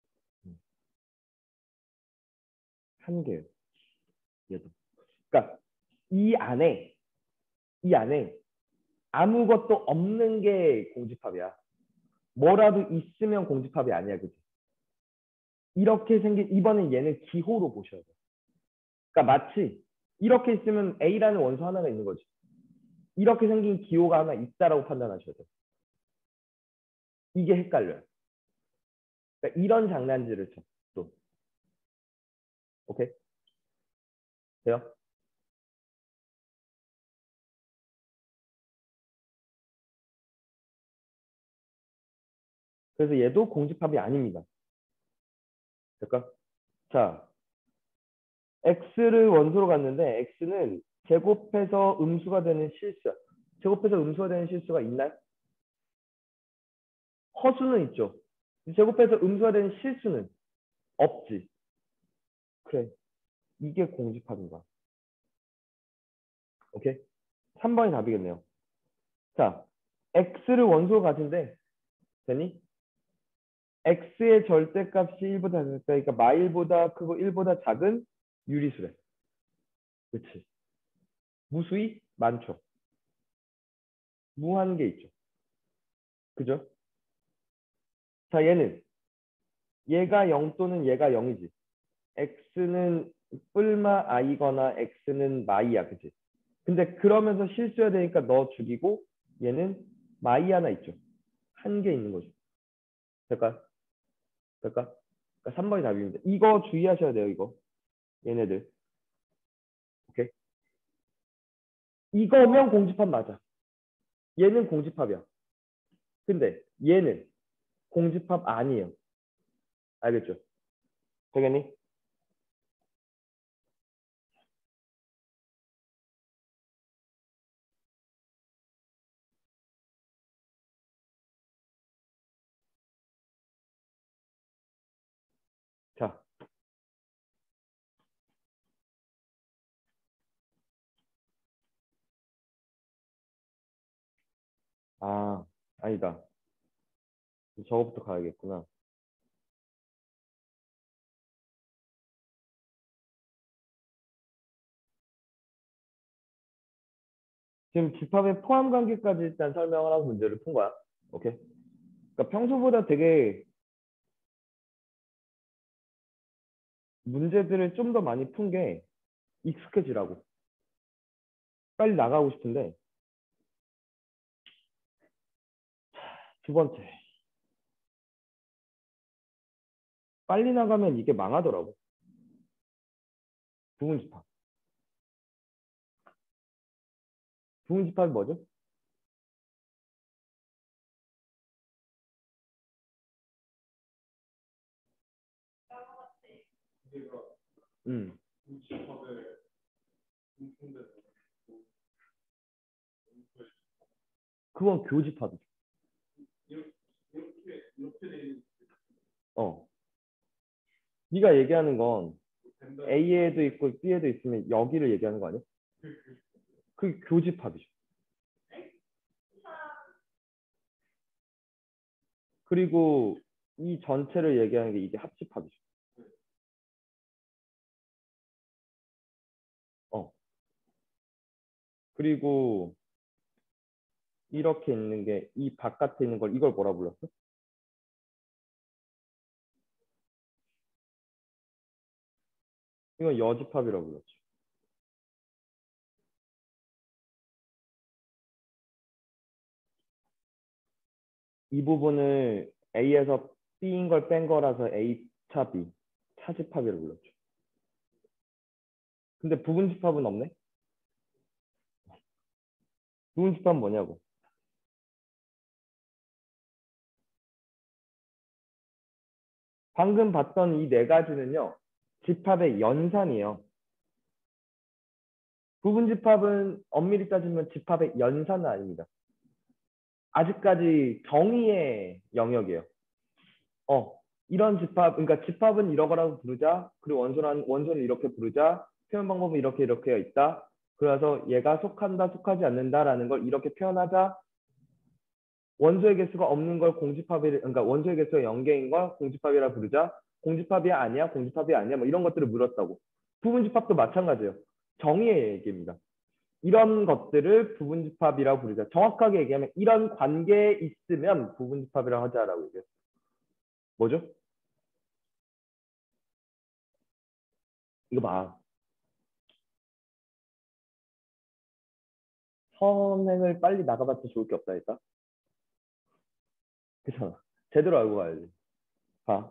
한 개요. 얘도. 그러니까 이 안에, 이 안에 아무것도 없는 게 공집합이야. 뭐라도 있으면 공집합이 아니야, 그지? 이렇게 생긴, 이번엔 얘는 기호로 보셔야 돼. 그러니까 마치 이렇게 있으면 A라는 원소 하나가 있는 거지. 이렇게 생긴 기호가 하나 있다라고 판단하셔야 돼. 이게 헷갈려요. 그러니까 이런 장난질을 쳐. 또. 오케이? 돼요? 그래서 얘도 공집합이 아닙니다. 될까? 자, x를 원소로 갔는데 x는 제곱해서 음수가 되는 실수야. 제곱해서 음수가 되는 실수가 있나요? 허수는 있죠. 제곱해서 음수가 되는 실수는 없지. 그래. 이게 공집합인 거야. 오케이? 삼 번이 답이겠네요. 자, x를 원소로 가진데 되니? x의 절대값이 일보다 작다. 그러니까 마일보다 크고 일보다 작은 유리수래. 그렇지. 무수히 많죠. 무한계 있죠. 그죠? 자, 얘는 얘가 영 또는 얘가 영이지. x는 뿔마 i거나 x는 마이야. 그치? 근데 그러면서 실수해야 되니까 너 죽이고 얘는 마이 하나 있죠. 한 개 있는 거죠. 될까? 될까? 그러니까 삼 번이 답입니다. 이거 주의하셔야 돼요. 이거. 얘네들. 오케이? 이거면 공집합 맞아. 얘는 공집합이야. 근데 얘는 공집합 아니에요. 알겠죠? 되겠니? 자, 아, 아니다. 저거부터 가야겠구나. 지금 집합의 포함 관계까지 일단 설명을 하고 문제를 푼 거야. 오케이? 그러니까 평소보다 되게 문제들을 좀 더 많이 푼 게 익숙해지라고. 빨리 나가고 싶은데 두 번째. 빨리 나가면 이게 망하더라고. 부분집합. 부분집합이 뭐죠? 음. 그건 교집합이죠. 어. 네가 얘기하는 건 A에도 있고 B에도 있으면 여기를 얘기하는 거 아니야? 그게 교집합이죠. 그리고 이 전체를 얘기하는 게 이게 합집합이죠. 어. 그리고 이렇게 있는 게 이 바깥에 있는 걸 이걸 뭐라 불렀어? 이건 여집합이라고 불렀지. 이 부분을 A에서 B인 걸 뺀 거라서 A 차 B, 차집합이라고 불렀죠. 근데 부분집합은 없네? 부분집합은 뭐냐고? 방금 봤던 이 네 가지는요. 집합의 연산이에요. 부분집합은 엄밀히 따지면 집합의 연산은 아닙니다. 아직까지 정의의 영역이에요. 어, 이런 집합, 그러니까 집합은 이러거라고 부르자. 그리고 원소는 원소는 이렇게 부르자. 표현 방법은 이렇게 이렇게 있다. 그래서 얘가 속한다, 속하지 않는다라는 걸 이렇게 표현하자. 원소의 개수가 없는 걸 공집합이, 그러니까 원소의 개수가 영 개인 걸 공집합이라 부르자. 공집합이 아니야, 공집합이 아니야, 뭐 이런 것들을 물었다고. 부분집합도 마찬가지예요. 정의의 얘기입니다. 이런 것들을 부분집합이라고 부르자. 정확하게 얘기하면 이런 관계에 있으면 부분집합이라고 하자라고 얘기해요. 뭐죠? 이거 봐. 선행을 빨리 나가봤자 좋을 게 없다 했다. 그렇잖아. 제대로 알고 가야지. 봐.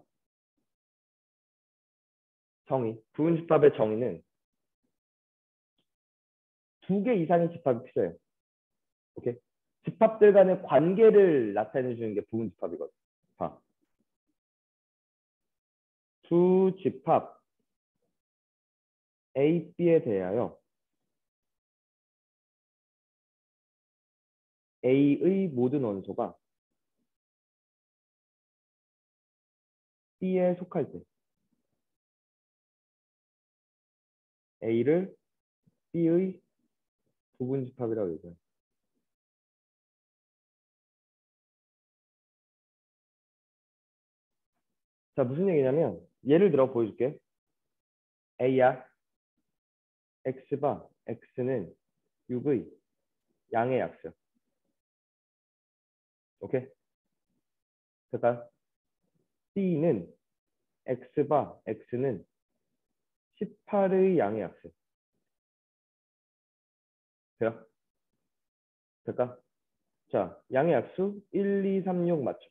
정의. 부분집합의 정의는 두 개 이상의 집합이 필요해요. 오케이? 집합들 간의 관계를 나타내 주는 게 부분집합이거든. 봐. 두 집합 A, B에 대하여 A의 모든 원소가 B에 속할 때 A를 B의 부분집합이라고 얘기해요. 자, 무슨 얘기냐면 예를 들어 보여줄게. A야. X바 X는 육의 양의 약수. 오케이? 그러니까 B는 X바 X는 십팔의 양의 약수. 돼요? 될까? 자, 양의 약수 일, 이, 삼, 육 맞죠?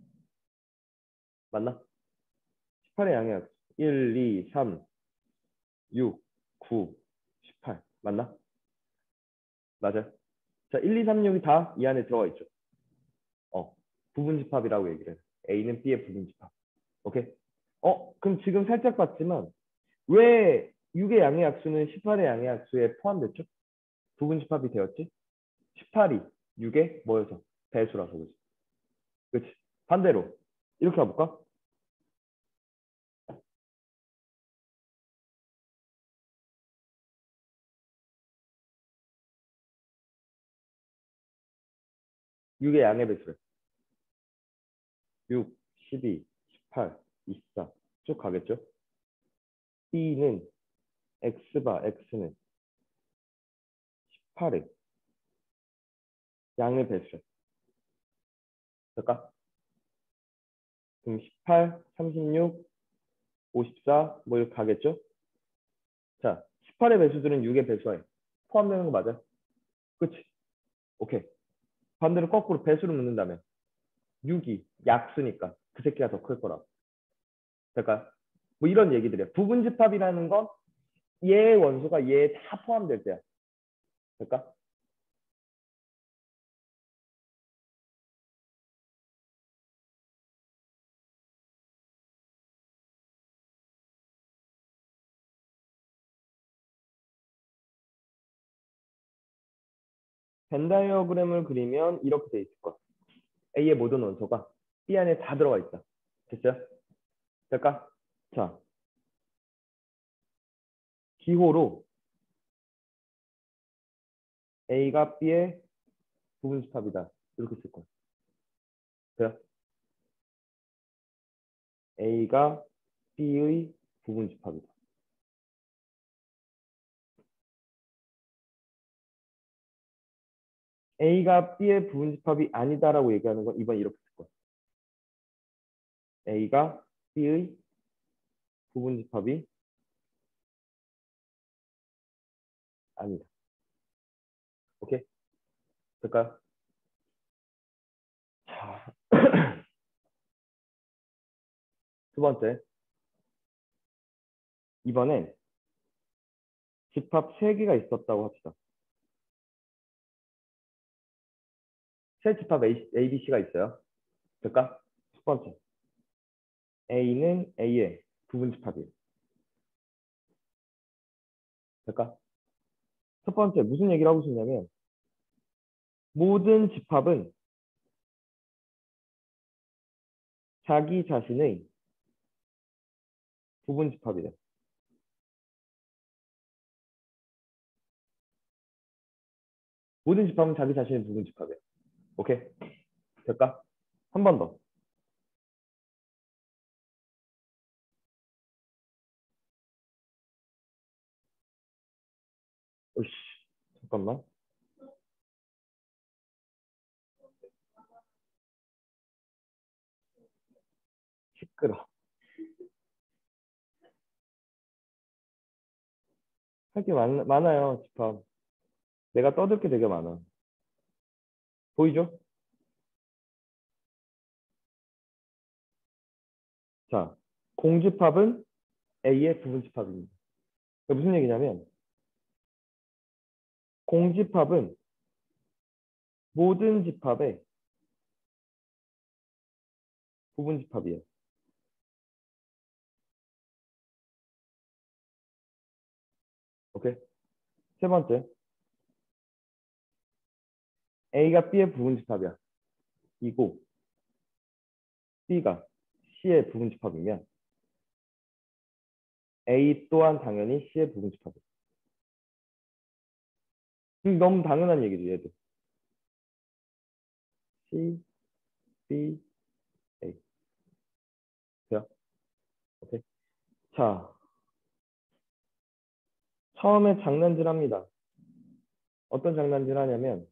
맞나? 십팔의 양의 약수 일, 이, 삼, 육, 구, 십팔 맞나? 맞아요. 자, 일, 이, 삼, 육이 다 이 안에 들어가 있죠. 어, 부분집합이라고 얘기를 해요. A는 B의 부분집합. 오케이? 어, 그럼 지금 살짝 봤지만 왜 육의 양의 약수는 십팔의 양의 약수에 포함됐죠? 부분집합이 되었지? 십팔이 육의 뭐여서? 배수라서 그렇지. 그렇지. 반대로 이렇게 가볼까? 육의 양의 배수래. 육, 십이, 십팔, 이십사 쭉 가겠죠? B는 X바 X는 십팔의 양의 배수래. 될까? 그럼 십팔, 삼십육, 오십사 뭐 이렇게 가겠죠? 자, 십팔의 배수들은 육의 배수에 포함되는 거 맞아? 그치? 오케이. 반대로 거꾸로 배수를 묻는다면 육이 약수니까 그 새끼가 더 클 거라. 될까? 뭐 이런 얘기들이야. 부분 집합이라는 건 얘의 원소가 얘에 다 포함될 때야. 될까? 벤 다이어그램을 그리면 이렇게 돼 있을 거야. A의 모든 원소가 B 안에 다 들어가 있다. 됐어요? 될까? 자, 기호로 A가 B의 부분 집합이다. 이렇게 쓸 거야. 돼요? A가 B의 부분 집합이다. A가 B의 부분 집합이 아니다라고 얘기하는 건 이번 이렇게 쓸 거야. A가 B의 부분 집합이 아니다. 오케이? 될까요? 자, 두 번째. 이번엔 집합 세 개가 있었다고 합시다. 세 집합 A, A, B, C가 있어요. 될까? 첫 번째. A는 A의 부분 집합이에요. 될까? 첫 번째, 무슨 얘기를 하고 싶냐면, 모든 집합은 자기 자신의 부분 집합이래. 모든 집합은 자기 자신의 부분 집합이에요. 오케이? 될까? 한 번 더. 오씨, 잠깐만. 시끄러. 할 게 많아요, 집합. 내가 떠들 게 되게 많아. 보이죠? 자, 공집합은 A의 부분 집합입니다. 그러니까 무슨 얘기냐면, 공집합은 모든 집합의 부분 집합이에요. 오케이? 세 번째, A가 B의 부분 집합이야. 이고 B가 C의 부분 집합이면 A 또한 당연히 C의 부분 집합이야. 음, 너무 당연한 얘기죠, 얘도. C, B, A. 돼요? 오케이. 자, 처음에 장난질 합니다. 어떤 장난질 하냐면,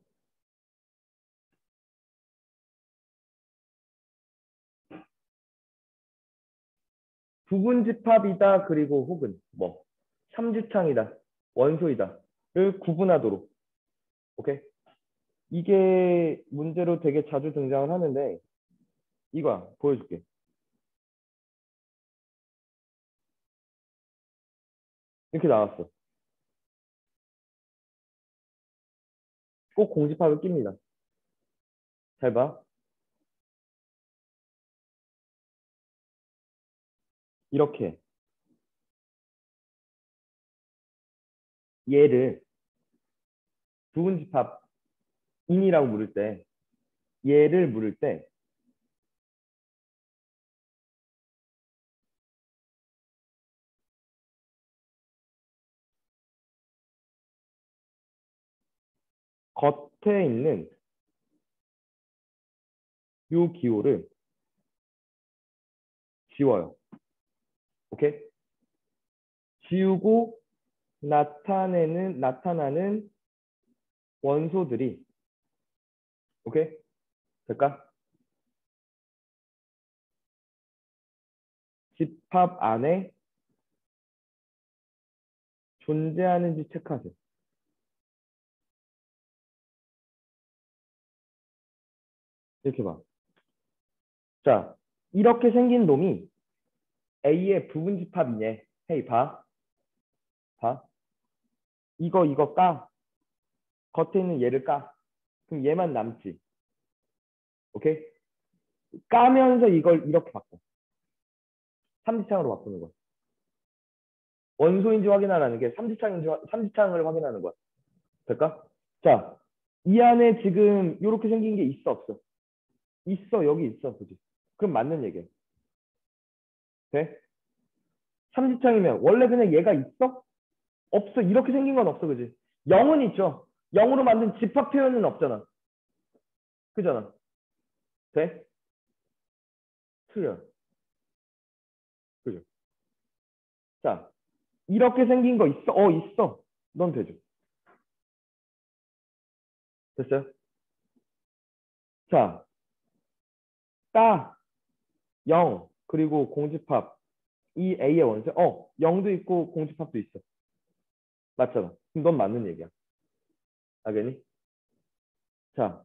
부분 집합이다, 그리고 혹은 뭐, 삼주창이다, 원소이다를 구분하도록. 오케이? 이게 문제로 되게 자주 등장을 하는데, 이거 보여줄게. 이렇게 나왔어. 꼭 공집합을 낍니다. 잘 봐. 이렇게 얘를 부분 집합인이라고 물을 때, 얘를 물을 때 겉에 있는 요 기호를 지워요. 오케이? 지우고 나타내는 나타나는 원소들이 오케이? 될까? 집합 안에 존재하는지 체크하세요. 이렇게 봐. 자, 이렇게 생긴 놈이 A의 부분집합이네. 헤이 봐. 봐. 이거 이거 까. 겉에 있는 얘를 까. 그럼 얘만 남지. 오케이? 까면서 이걸 이렇게 바꿔. 삼지창으로 바꾸는 거야. 원소인지 확인하라는 게 삼지창인지 삼지창을 확인하는 거야. 될까? 자, 이 안에 지금 이렇게 생긴 게 있어 없어? 있어. 여기 있어. 그지? 그럼 맞는 얘기야. 돼? 삼지창이면 원래 그냥 얘가 있어? 없어. 이렇게 생긴 건 없어. 그지? 영은 있죠. 영으로 만든 집합 표현은 없잖아. 그잖아. 돼? 틀려. 그죠? 자, 이렇게 생긴 거 있어? 어, 있어. 넌 되죠. 됐어요? 자, 따, 영, 그리고 공집합. 이 A의 원세. 어, 영도 있고 공집합도 있어. 맞잖아. 그럼 넌 맞는 얘기야. 알겠니? 자,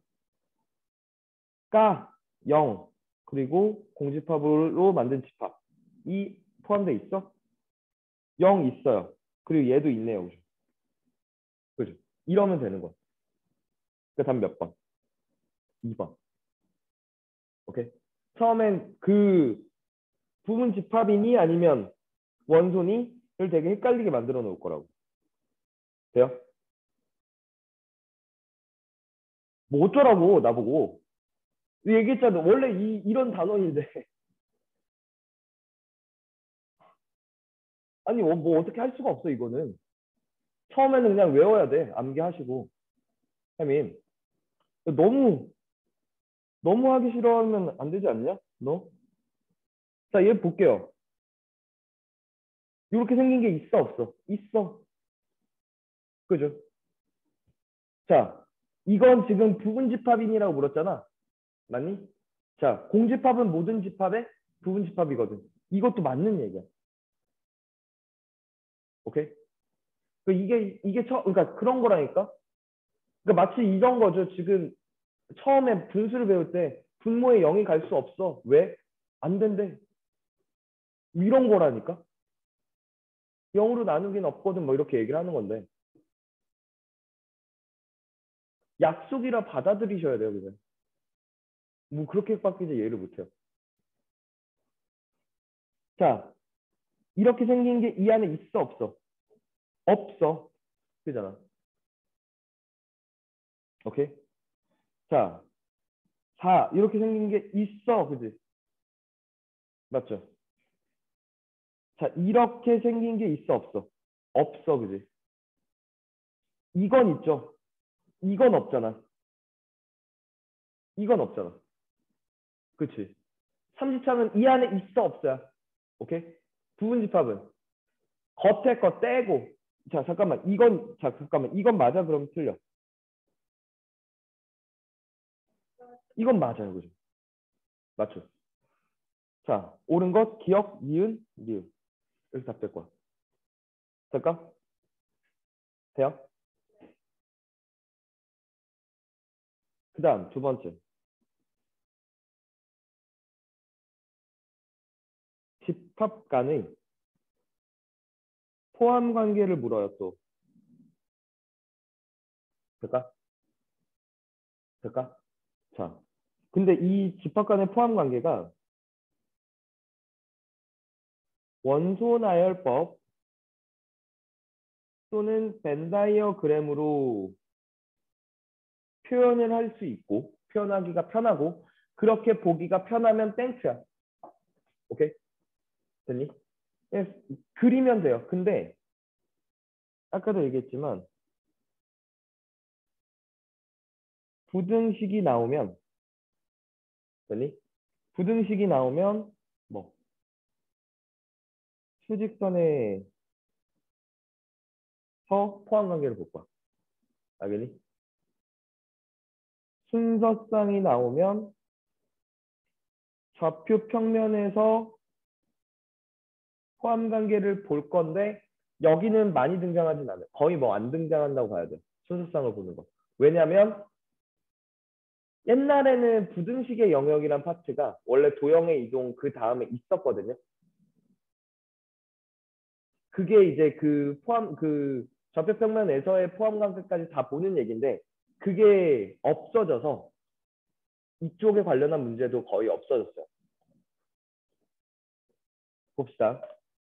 까, 영, 그리고 공집합으로 만든 집합. 이 포함돼 있어? 영 있어요. 그리고 얘도 있네요. 그죠? 그죠? 이러면 되는 거야. 그 다음 몇 번? 이 번. 오케이? 처음엔 그 부분 집합이니 아니면 원소니?를 되게 헷갈리게 만들어 놓을 거라고. 돼요? 뭐 어쩌라고 나보고. 얘기했잖아. 원래 이, 이런 단원인데. 아니 어, 뭐 어떻게 할 수가 없어 이거는. 처음에는 그냥 외워야 돼. 암기하시고. 혜민. 너무 너무 하기 싫어하면 안 되지 않냐? 너? 자, 얘 볼게요. 이렇게 생긴 게 있어 없어? 있어. 그죠? 자, 이건 지금 부분 집합인이라고 물었잖아. 맞니? 자, 공집합은 모든 집합의 부분 집합이거든. 이것도 맞는 얘기야. 오케이? 그 이게 이게 처 그러니까 그런 거라니까. 그러니까 마치 이런 거죠. 지금 처음에 분수를 배울 때 분모에 영이 갈 수 없어. 왜? 안 된대. 이런 거라니까. 영으로 나누긴 없거든. 뭐 이렇게 얘기를 하는 건데. 약속이라 받아들이셔야 돼요, 그냥. 뭐 그렇게밖에 이제 이해를 못해요. 자, 이렇게 생긴 게 이 안에 있어 없어? 없어. 그잖아. 오케이? 자, 사 이렇게 생긴 게 있어. 그지? 맞죠? 자, 이렇게 생긴 게 있어 없어? 없어. 그지? 이건 있죠. 이건 없잖아. 이건 없잖아. 그치? 삼지창은 이 안에 있어 없어야. 오케이? 부분집합은 겉에 거 떼고. 자, 잠깐만. 이건 자, 잠깐만. 이건 맞아? 그럼 틀려. 이건 맞아요. 그죠? 맞죠? 자, 옳은 것, 기억, 니은, 리을. 이렇게 답될 거야. 될까? 돼요? 그 다음 두 번째. 집합 간의 포함 관계를 물어요, 또. 될까? 될까? 자, 근데 이 집합 간의 포함 관계가 원소 나열법 또는 벤 다이어그램으로 표현을 할 수 있고, 표현하기가 편하고, 그렇게 보기가 편하면 땡큐야. 오케이? 됐니? 예, 그리면 돼요. 근데 아까도 얘기했지만 부등식이 나오면 됐니? 부등식이 나오면 뭐 수직선에서 포함 관계를 볼 거야. 알겠니? 순서쌍이 나오면 좌표 평면에서 포함 관계를 볼 건데 여기는 많이 등장하진 않아요. 거의 뭐 안 등장한다고 봐야 돼. 순서쌍을 보는 거. 왜냐면 옛날에는 부등식의 영역이란 파트가 원래 도형의 이동 그 다음에 있었거든요. 그게 이제 그 포함 그 접촉평면에서의 포함 관계까지 다 보는 얘기인데 그게 없어져서 이쪽에 관련한 문제도 거의 없어졌어요. 봅시다.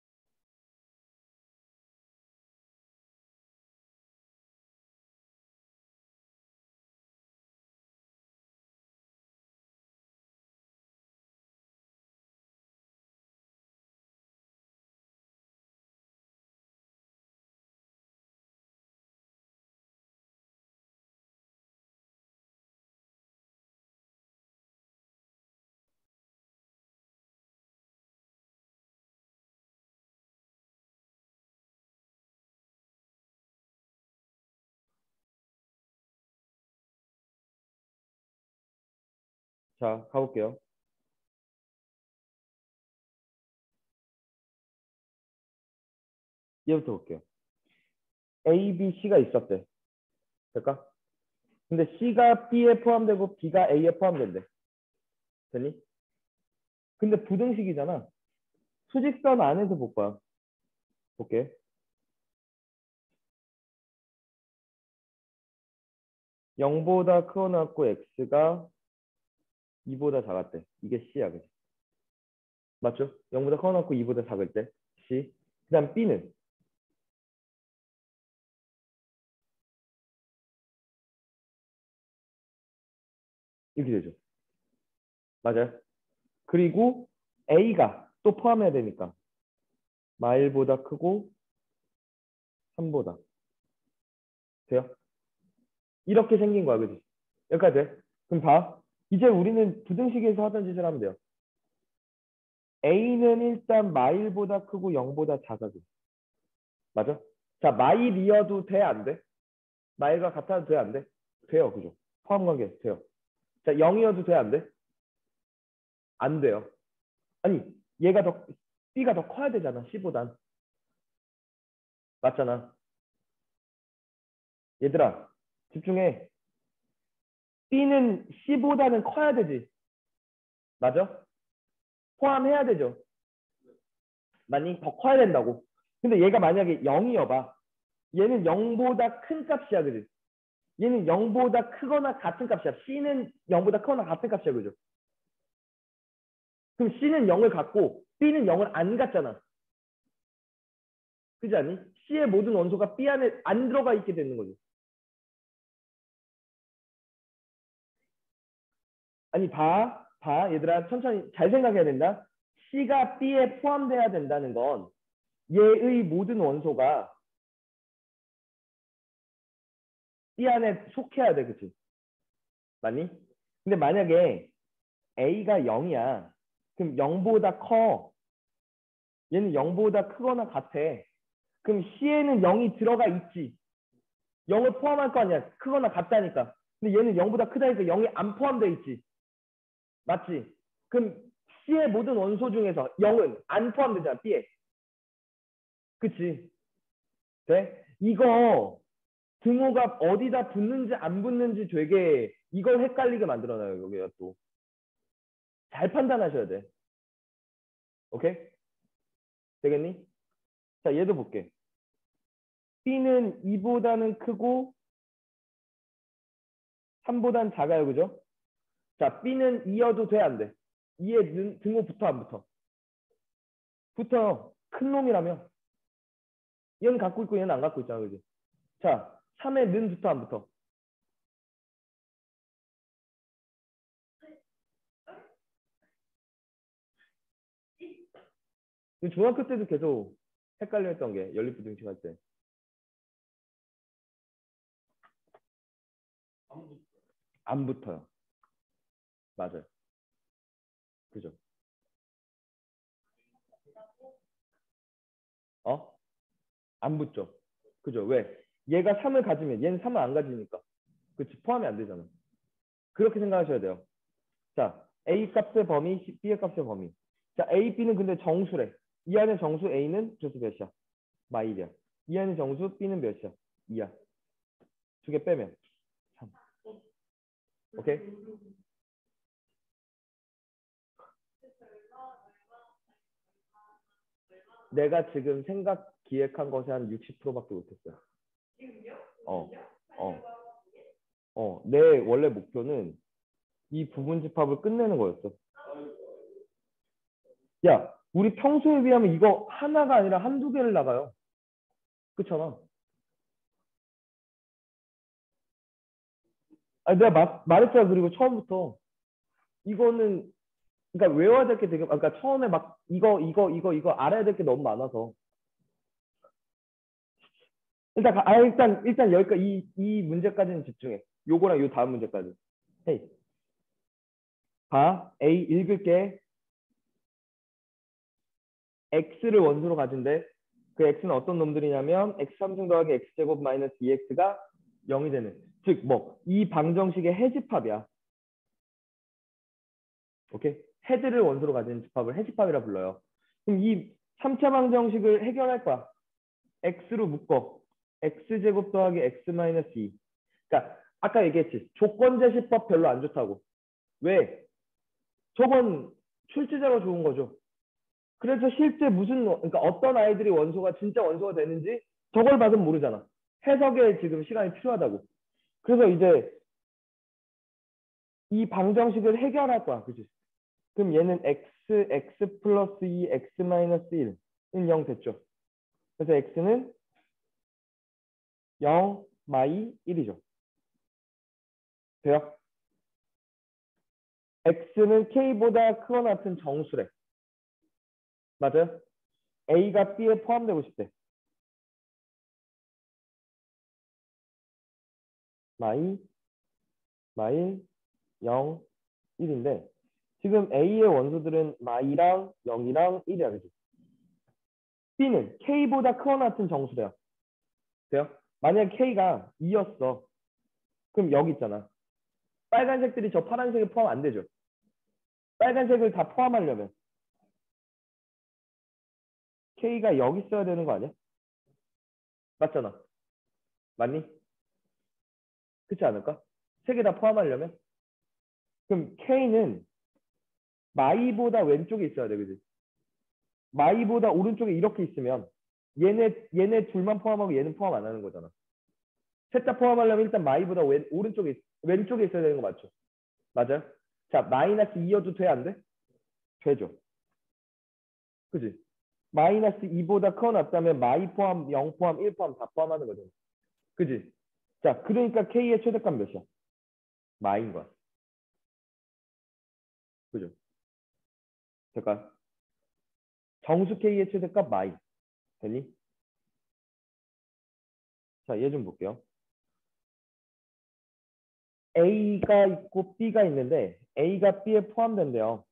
자, 가볼게요. 얘부터 볼게요. A, B, C가 있었대. 될까? 근데 C가 B에 포함되고 B가 A에 포함된대. 되니? 근데 부등식이잖아. 수직선 안에서 볼 거야. 볼게. 영보다 크거나 같고 X가 이보다 작았대. 이게 C야, 그치? 맞죠? 영보다 크거나 같고 이보다 작을 때 C. 그 다음 B는 이렇게 되죠. 맞아요? 그리고 A가 또 포함해야 되니까 마일보다 크고 삼보다 돼요? 이렇게 생긴 거야, 그지? 여기까지 돼? 그럼 봐. 이제 우리는 부등식에서 하던 짓을 하면 돼요. A는 일단 마일보다 크고 영보다 작아져. 맞아? 자, 마일이어도 돼, 안 돼? 마일과 같아도 돼, 안 돼? 돼요, 그죠? 포함 관계 돼요. 자, 영이어도 돼, 안 돼? 안 돼요. 아니, 얘가 더, B가 더 커야 되잖아, C보단. 맞잖아. 얘들아, 집중해. B는 C보다는 커야 되지. 맞아? 포함해야 되죠. 많이 더 커야 된다고. 근데 얘가 만약에 영이어봐. 얘는 영보다 큰 값이야, 그지? 얘는 영보다 크거나 같은 값이야. C는 영보다 크거나 같은 값이야, 그죠? 그럼 C는 영을 갖고 B는 영을 안 갖잖아. 그지 않니? C의 모든 원소가 B 안에 안 들어가 있게 되는 거지. 아니, 봐. 봐. 얘들아, 천천히 잘 생각해야 된다. C가 B에 포함돼야 된다는 건 얘의 모든 원소가 B 안에 속해야 돼, 그치? 맞니? 근데 만약에 A가 영이야. 그럼 영보다 커. 얘는 영보다 크거나 같아. 그럼 C에는 영이 들어가 있지. 영을 포함할 거 아니야. 크거나 같다니까. 근데 얘는 영보다 크다니까 영이 안 포함돼 있지. 맞지? 그럼 C의 모든 원소 중에서 영은 안 포함되잖아. B에. 그치? 돼? 이거 등호가 어디다 붙는지 안 붙는지 되게 이걸 헷갈리게 만들어놔요. 여기가 또. 잘 판단하셔야 돼. 오케이? 되겠니? 자, 얘도 볼게. B는 이보다는 크고 삼보다는 작아요. 그죠? 자, B는 이어도 돼, 안 돼? 이에 등호 붙어, 안 붙어? 붙어요. 큰 놈이라며. 얘는 갖고 있고 얘는 안 갖고 있잖아. 그지? 자, 삼에 는 붙어, 안 붙어? 중학교 때도 계속 헷갈려 했던 게 연립부등식 할 때. 안 붙어요. 맞아요. 그죠? 어? 안 붙죠. 그죠? 왜? 얘가 삼을 가지면 얘는 삼을 안 가지니까. 그치? 포함이 안 되잖아. 그렇게 생각하셔야 돼요. 자, A 값의 범위, B의 값의 범위. 자, A, B는 근데 정수래. 이 안에 정수 A는 조수 몇이야? 마일이야. 이 안에 정수 B는 몇이야? 이야. 두 개 빼면 삼. 오케이? 내가 지금 생각 기획한 것의 한 육십 퍼센트밖에 못했어요. 어, 어, 어. 내 원래 목표는 이 부분 집합을 끝내는 거였어. 야, 우리 평소에 비하면 이거 하나가 아니라 한두 개를 나가요. 그렇잖아. 아니, 내가 마, 말했잖아. 그리고 처음부터 이거는 그러니까 외워야 될 게 되게 그러니까 처음에 막 이거 이거 이거 이거 알아야 될 게 너무 많아서 일단 가- 아 일단 일단 여기까지 이, 이 문제까지는 집중해. 요거랑 요 다음 문제까지. 헤이, 봐. A 읽을게. x를 원수로 가진대. 그 x는 어떤 놈들이냐면 x 삼 승 더하기 x제곱 마이너스 이 엑스가 영이 되는. 즉, 뭐, 이 방정식의 해집합이야. 오케이? 헤드를 원소로 가진 집합을 해집합이라 불러요. 그럼 이 삼 차 방정식을 해결할 거야. x로 묶어. x제곱 더하기 x 마이너스 이. 그러니까 아까 얘기했지. 조건제시법 별로 안 좋다고. 왜? 저건 출제자가 좋은 거죠. 그래서 실제 무슨 그러니까 어떤 아이들이 원소가 진짜 원소가 되는지 저걸 봐서는 모르잖아. 해석에 지금 시간이 필요하다고. 그래서 이제 이 방정식을 해결할 거야. 그지? 그럼 얘는 x, x 플러스 이, x 마이너스 일은 영 됐죠. 그래서 x는 영, 마이, 일이죠. 돼요? x는 k보다 크거나 같은 정수래. 맞아요? a가 b에 포함되고 싶대. 마이, 마일, 영, 일인데 지금 a의 원소들은 마이랑 영이랑 일이야. 그지? b는 k보다 크거나 같은 정수래요. 돼요? 만약 k가 이였어. 그럼 여기 있잖아. 빨간색들이 저 파란색에 포함 안 되죠. 빨간색을 다 포함하려면 k가 여기 있어야 되는 거 아니야? 맞잖아. 맞니? 그렇지 않을까? 세 개 다 포함하려면? 그럼 k는 마이보다 왼쪽에 있어야 돼. 그지? 마이보다 오른쪽에 이렇게 있으면 얘네 얘네 둘만 포함하고 얘는 포함 안 하는 거잖아. 셋 다 포함하려면 일단 마이보다 왼, 오른쪽에 왼쪽에 있어야 되는 거 맞죠? 맞아요? 자, 마이너스 이여도 돼, 안 돼? 되죠. 그지? 마이너스 이보다 커 놨다면 마이 포함, 영 포함, 일 포함 다 포함하는 거잖아. 그지? 자, 그러니까 k의 최대값 몇이야? 마인 거야. 그죠? 잠깐. 정수 k의 최대값 마이. 되니? 자, 얘 좀 볼게요. A가 있고 B가 있는데 A가 B에 포함된대요.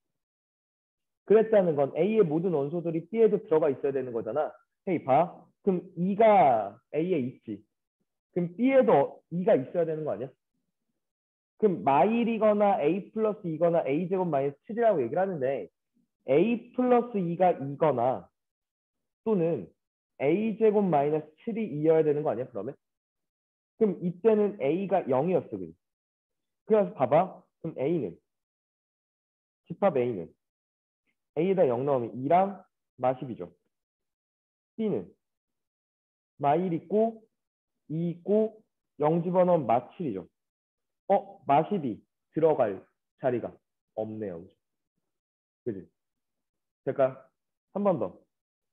그랬다는 건 A의 모든 원소들이 B에도 들어가 있어야 되는 거잖아. 헤이, 봐. 그럼 이가 A에 있지. 그럼 B에도 이가 있어야 되는 거 아니야? 그럼 마일이거나 A 플러스 이거나 A 제곱 마이너스 칠이라고 얘기를 하는데 A 플러스 이가 이거나 또는 A 제곱 마이너스 칠이 이여야 되는 거 아니야? 그러면? 그럼 이때는 A가 영이었어. 그래. 그래서 봐봐. 그럼 A는 집합 A는 A에다 영 넣으면 이랑 마십이죠. B는 마일 있고 이 있고 영 집어넣으면 마칠이죠. 어? 마십이 들어갈 자리가 없네요. 그지? 잠깐 한 번 더.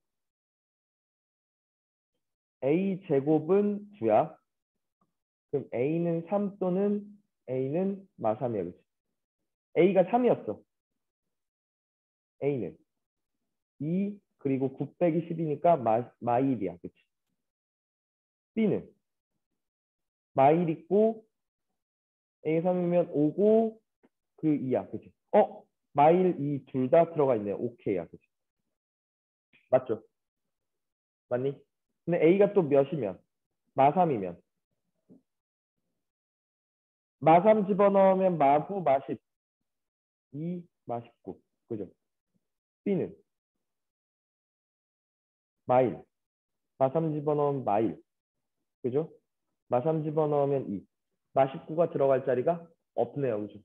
A 제곱은 구야. 그럼 A는 삼 또는 A는 마삼이야. 그치? A가 삼이었어. A는 이 그리고 구 빼기 십이니까 마, 마일이야. 그치? B는 마일 있고 A 삼이면 오고 그 이야. 그치? 어? 마일 이 둘 다 들어가 있네요. 오케이야. 그치? 맞죠? 맞니? 근데 A가 또 몇이면? 마삼이면. 마삼 집어넣으면 마구, 마십. 이, 마십구. 그죠? B는 마일. 마삼 집어넣으면 마일. 그죠? 마삼 집어넣으면 이. 마십구가 들어갈 자리가 없네요. 그죠?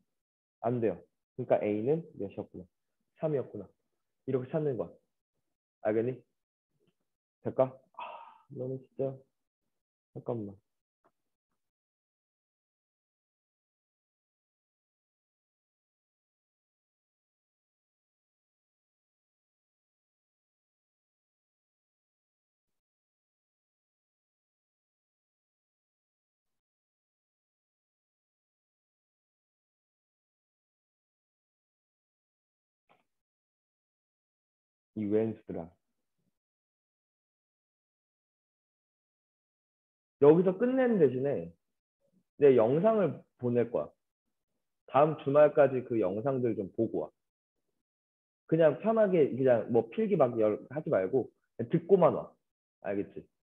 안 돼요. 그러니까 A는 몇이었구나? 삼이었구나. 이렇게 찾는 거야. 알겠니? 될까? 아, 너는 진짜 잠깐만. 이 웬수들아. 여기서 끝내는 대신에 내 영상을 보낼 거야. 다음 주말까지 그 영상들 좀 보고 와. 그냥 편하게 그냥 뭐 필기 막 열- 하지 말고 그냥 듣고만 와. 알겠지?